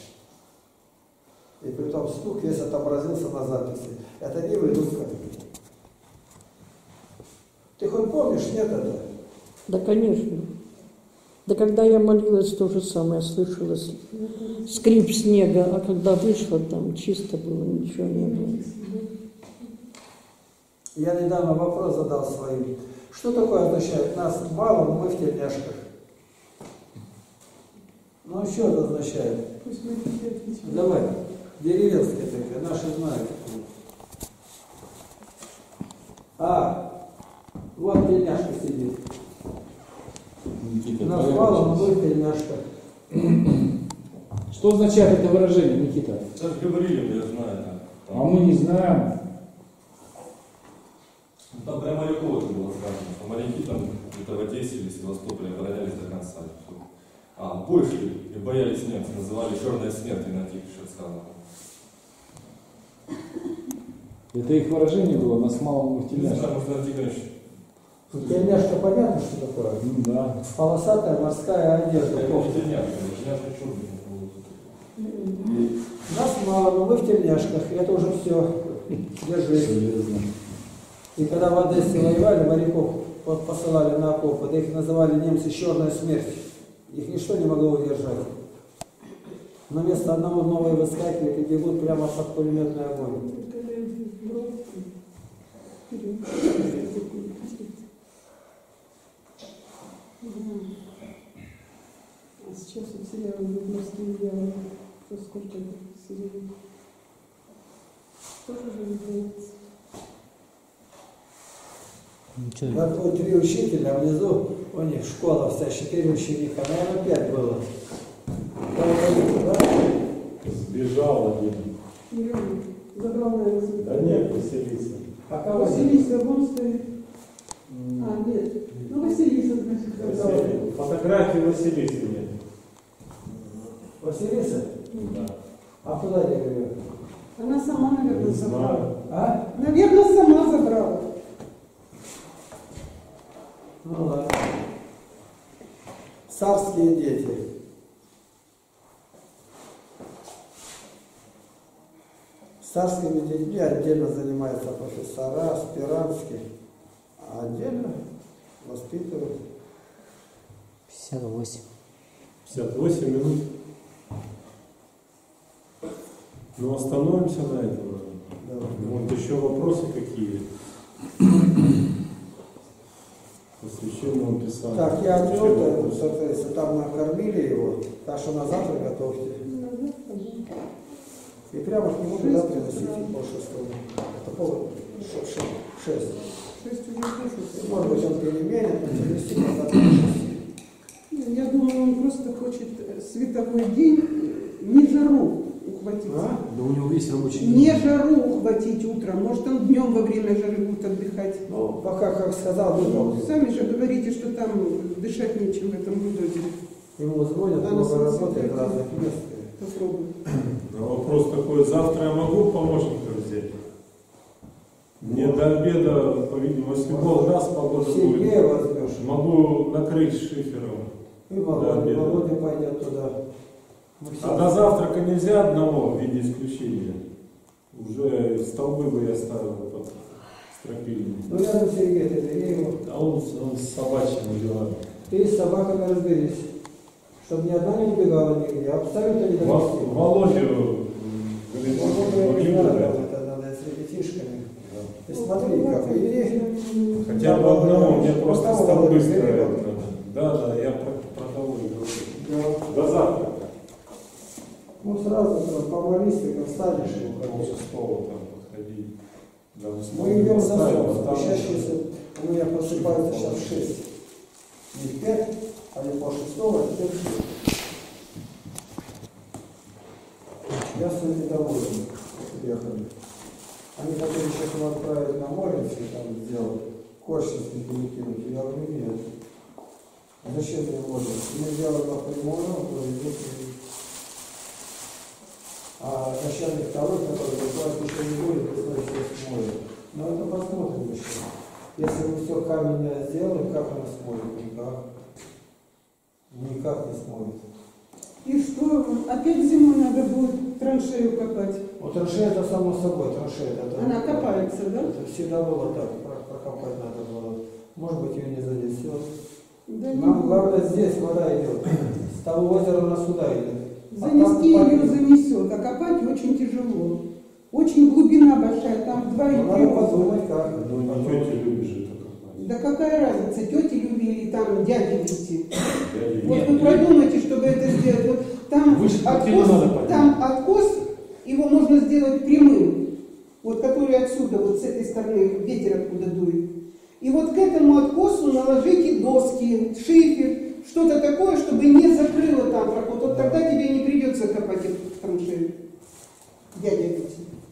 И при том стук весь отобразился на записи. Это не выдумка. Ты хоть помнишь, нет это? Да, конечно. Да когда я молилась, то же самое слышала. Скрип снега, а когда вышла, там чисто было, ничего не было. Я недавно вопрос задал своим. Что такое означает? Нас мало, но мы в тельняшках. Ну, что это означает? Пусть мы тебе отвечаем. Давай. Деревенские такие, наши знают. А, вот тельняшка сидит. Никита, Нас мало, но мы в тельняшках. Что означает это выражение, Никита? Сейчас говорили, я знаю. А мы не знаем. Там прям моряков это было сказано, что моряки там где-то в Одессе или Севастополе оборонялись до конца. А, больше и боялись немцев, называли черная смерть, и на тих еще сказано. Это их выражение было, нас мало, мы в Не знаю, тельняшках. может, Андрей Тихонович. Тельняшка понятно, что такое? Ну да. Полосатая морская одежда. Это кофта. не тельняшка, тельняшка черная. Нас мало, но мы в тельняшках. Это уже все. Держись. Железно. И когда в Одессе воевали, моряков посылали на окопы, да их называли немцы «черная смерть». Их ничто не могло удержать. Но вместо одного новые выскакивают и бегут прямо под пулеметный огонь. А сейчас вот сериал «Морские дьяволы». То сколько это сериалов? Тоже же выдается. Вот, вот 3 учителя, а внизу у них школа вся, 4 ученика, наверное, 5 было. Да? Сбежал один. Миллион. Забрал, наверное, Да нет, Василиса. А кого Василиса, вон стоит. А, нет. Ну, Василиса, значит, забрал. Фотографии Василисы нет. Василиса? Да. А куда я говорю? Она сама, наверное, Не забрала. знаю. А? Наверное, сама забрала. Ну ладно. Царские дети. С царскими детьми отдельно занимаются профессора, аспирантские, а отдельно воспитывают. 58. 58 минут. Ну, остановимся на этом. Да. Вот еще вопросы какие? Посвященному писанию. Так, я отвел, соответственно, там накормили его, так что на завтра готовьте. И прямо к нему туда приносите полшестого. Это шесть. 6 уже кушают. Может быть, он переменит, но принести назад до 6. Я думаю, он просто хочет световой день, не жару ухватить. А? Да у него весь рабочий день. Не жару ухватить утром. Может, он днем во время жары будет отдыхать. Ну, пока, как сказал, выдал. Сами же говорите, что там дышать нечем в этом бульдозере. Ему звонят, Да, много на работает в солнце. разных местах. Попробуй. Вопрос такой, завтра я могу помощника взять? Мне до обеда, по-видимому, если Бог даст, погода Сергея будет. возьмешь. Могу накрыть шифером. И Володя, обеда. Володя пойдет туда. Мы все- А до завтрака нельзя одного в виде исключения. Уже столбы бы я ставил под стропильными. Ну, рядом Сергей, ты бери его. А он с собачьими делами. Ты с собаками разберись. Чтобы ни одна не убегала нигде. Абсолютно не допустимо. Володю, Володя не надо, это надо с ребятишками. Ты смотри, как иди. хотя бы одного, мне Ну, просто кого столбы Володя ставить берет? надо. Да, я про того и говорю. Да. До завтрака. Ну, сразу там, помолись, ты как встанешь. Полшестого там подходи. Да, Мы идем за ставим, солнцем. там Сейчас, еще. если у меня просыпается сейчас в 6. Не в 5, а не полшестого, а теперь в 6. Я сегодня доволен. Приехали. Они хотели сейчас его отправить на Моринск и там сделать, Коршинский перекинуть. Я говорю, нет. А зачем мне Моринск? Мы сделали по прямому, а начальник второй, который говорит, еще не будет, если все смоет. Но это посмотрим еще. Если мы все каменное сделаем, как она смоет? Никак. Никак не смоет. И что, опять зимой надо будет траншею копать? Вот траншея это само собой, траншея это... Она копается, да? Это всегда было так, прокопать надо было. Может быть, ее не занесет. Да Нам не главное здесь вода идет. С того озера она сюда идет. занести ее занесет, а копать очень тяжело. Очень глубина большая, там 2,3. Надо подумать как. Ну, не тетя любишь это копать. Да какая разница, тети любили, там дяди любите. Дядя Вот Нет, вы нет. продумайте, чтобы это сделать. Вот там Выше плотину надо поднять. там откос, его можно сделать прямым. Вот который отсюда, вот с этой стороны, ветер откуда дует. И вот к этому откосу наложите доски, шифер, что-то такое, чтобы не закрыло там проход. Вот тогда тебе не придется копать эту траншею. Дядя Витя.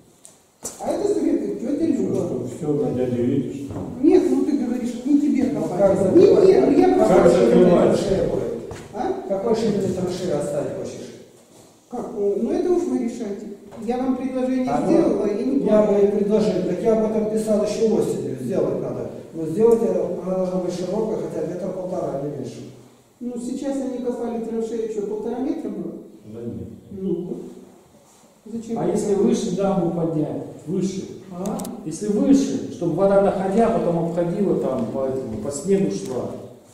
А это советует тетя Люба. Все на дядю видишь. Нет, ну ты говоришь, не тебе Ну, копать. как Не, закрывать? не, я Как просто... закрывать? Траншея будет. А? Какой ширины траншеи оставить хочешь? Как? Ну это уж вы решайте. Я вам предложение А, ну, сделала, и не Я поняла. бы и предложил, так я об этом писал еще осенью, сделать надо. Но сделать она должна быть широкая, хотя метра полтора, не меньше. Ну сейчас они копали траншею, что, 1,5 метра было? Да нет. Ну вот. Зачем? А если выше дамбу поднять? Выше. А? Если выше, чтобы вода доходя, потом обходила там по снегу шла.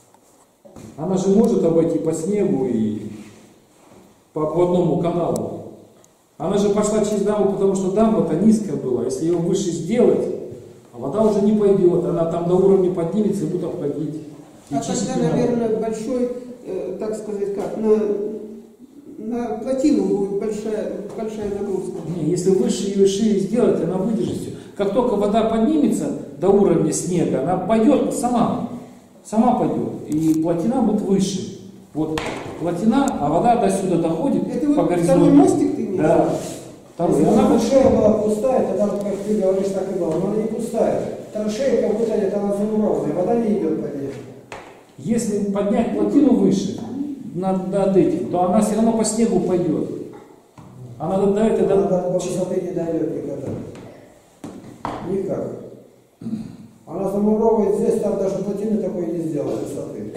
Она же может обойти по снегу и по одному каналу. Она же пошла через дамбу, потому что дамба-то низкая была. Если ее выше сделать, а вода уже не пойдет. Она там до уровня поднимется и будет обходить. И А чистить тогда, не надо. наверное, большой, так сказать, как, на плотину будет большая нагрузка. Не, если выше ее шире сделать, она выдержит все. Как только вода поднимется до уровня снега, она пойдет сама. Сама пойдет. И плотина будет выше. Вот плотина, а вода до сюда доходит Это по вот горизонту. второй мостик ты имеешь? Да. Второй. Если Она траншея была пустая, тогда, как ты говоришь, так и было. Но она не пустая. Траншея как будто нет, она замурованная, вода не идет по ней. Если поднять плотину выше над этим, то она все равно по снегу пойдет. Она до Она этого... до высоты не дойдет никогда. Никак. Она замуровывает здесь, там даже плотины такой не сделала высоты.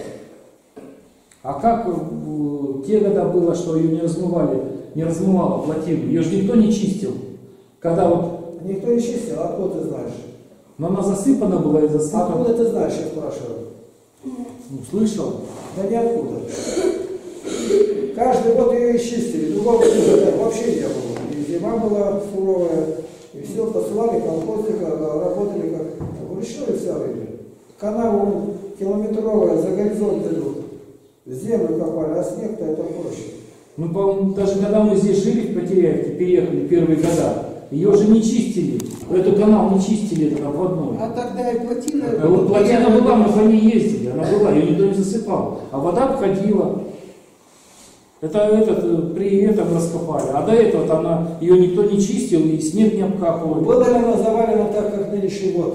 А как в те года было, что ее не размывала плотину? Ее же никто не чистил. Когда вот... Никто не чистил, откуда ты знаешь? Но она засыпана была и засыпана. Откуда ты знаешь, я спрашиваю? Ну, слышал. Да ниоткуда. Каждый год ее и чистили, другого года вообще не было. И зима была суровая, и все посылали колхозника, работали как... Решили вся рыба. Канаву километровая, за горизонт идут. Землю копали, а снег-то это проще. Мы, по-моему, даже когда мы здесь жили в Потеряевке, переехали первые года, ее же не чистили. Эту канал не чистили, это обводной. А тогда и плотина... А вот плотина была, мы по ней ездили, она была, ее никто не засыпал. А вода обходила. Это при этом раскопали. А до этого она, ее никто не чистил и снег не обкапывал. Было ли она завалена так, как нынешний год?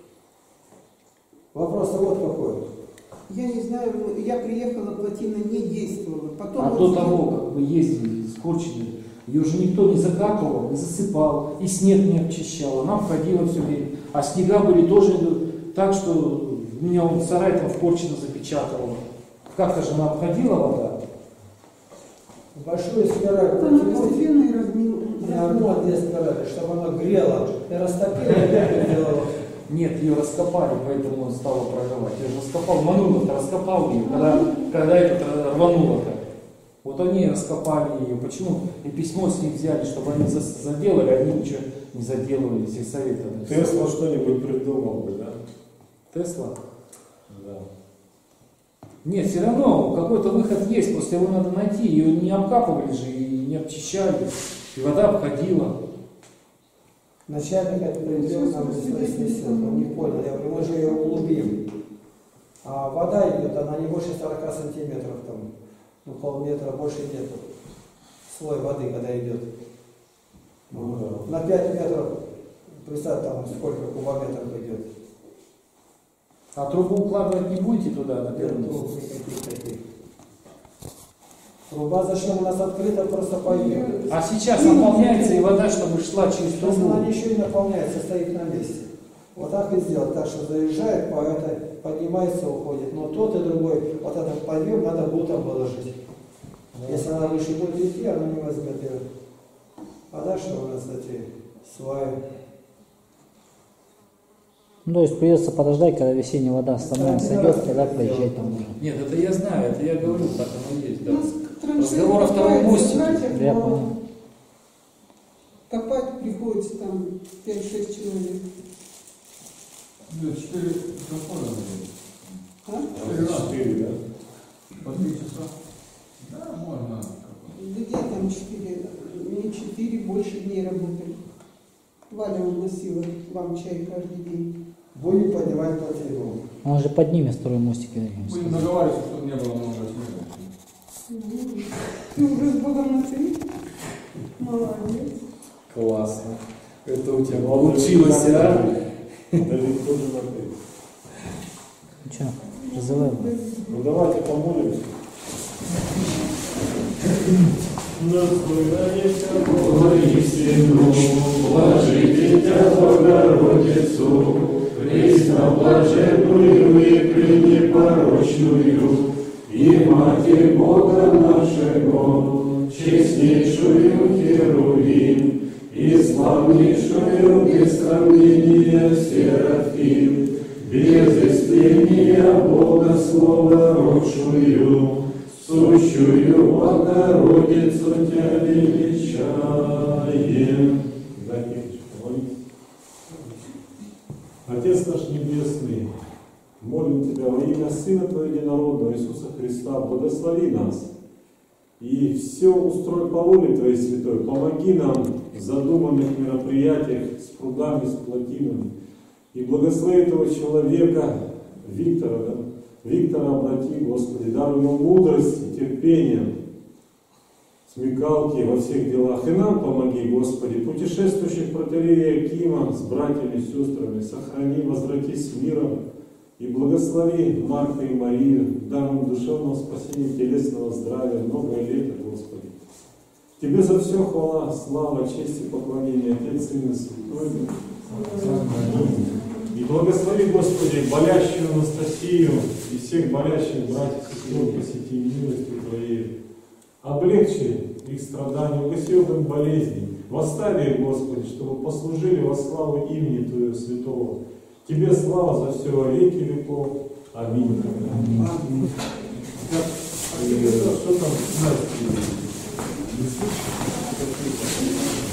Вопрос вот какой. Я не знаю, я приехала, плотина не действовала. Потом А вот до того, как мы ездили с Корчиной, ее уже никто не закапывал, не засыпал, и снег не обчищал, она обходила все время. А снега были тоже так, что меня он сарай там в Корчино запечатал. Как-то же она обходила вода. Большую спираль Она протянуть, постепенно и не одну, а две спирали, чтобы она грела. И растопила, и опять делала. Нет, ее раскопали, поэтому он стал прорывать. Я же раскопал, Манунов раскопал ее, когда этот рвануло-то. Вот они раскопали ее. Почему? И письмо с них взяли, чтобы они заделали, они ничего не заделывали, сельсовета. Тесла что-нибудь придумал бы, да? Тесла? Да. Нет, все равно какой-то выход есть, просто его надо найти. Ее не обкапывали же и не обчищали. И вода обходила. Начальник это привез нам здесь, он не понял. Я говорю, мы же ее углубим. А вода идет, она не больше 40 сантиметров, там, ну, полметра, больше нету. Слой воды, когда идет. Ну, да. На 5 метров Представь, там сколько кубометров идет. А трубу укладывать не будете туда, на первом Нет, месте? труб никаких таких. Труба зачем у нас открыта, просто поедет. А сейчас наполняется и вода, чтобы шла через Сейчас трубу. она еще и наполняется, стоит на месте. Вот так и сделать, так что заезжает, по этой поднимается, уходит. Но тот и другой, вот этот подъем надо бутом выложить. Если она выше будет идти, она не возьмет ее. А дальше у нас эти сваи. Ну, то есть придется подождать, когда весенняя вода основная сойдет, тогда проезжать там уже. Нет, это я знаю, это я говорю, так оно и есть. Да. У нас траншеи Разговор о втором копают, мостике. братьев, Я но понял. копать приходится там 5-6 человек. Да, 4 захода. А? 4, да? По 3 часа. Да, можно. Где там 4? Не 4, больше дней работали. Валя уносила вам чай каждый день. Будем поднимать плотину. Он же поднимет второй мостик. я Будем сказал. договариваться, чтобы не было много снега. Ты уже с Богом на ты? Молодец. Классно. Это у тебя получилось, а? Давид тоже на ты. Ну что, призываем. Ну давайте помолимся. Блажите Тебя, Богородицу, присно блаженную и пренепорочную, и Матерь Бога нашего, честнейшую Херувим, и славнейшую без сравнения Серафим, без истления Бога Слова родшую, сущую Богородицу Тебя величаем. Отец наш Небесный, молим Тебя во имя Сына Твоего Единородного Иисуса Христа, благослови нас и все устрой по воле Твоей Святой. Помоги нам в задуманных мероприятиях с прудами, с плотинами. И благослови этого человека, Виктора, да? Виктора обрати, Господи, даруй ему мудрость и терпение, смекалки во всех делах. И нам помоги, Господи, путешествующих протоиерея Якима с братьями и сестрами, сохрани, возврати с миром и благослови Марта и Марию, дай им душевного спасения, телесного здравия, многое лето, Господи. Тебе за все хвала, слава, честь и поклонение, Отец, Сын и Святой Дух. И благослови, Господи, болящую Анастасию и всех болящих братьев и сестер, посети милостью Твоей. Облегчи их страдания, угаси им болезни. Восстави их, Господи, чтобы послужили во славу имени Твоего Святого. Тебе слава за все во веки веков. Аминь. Аминь. Что там? Не слышишь?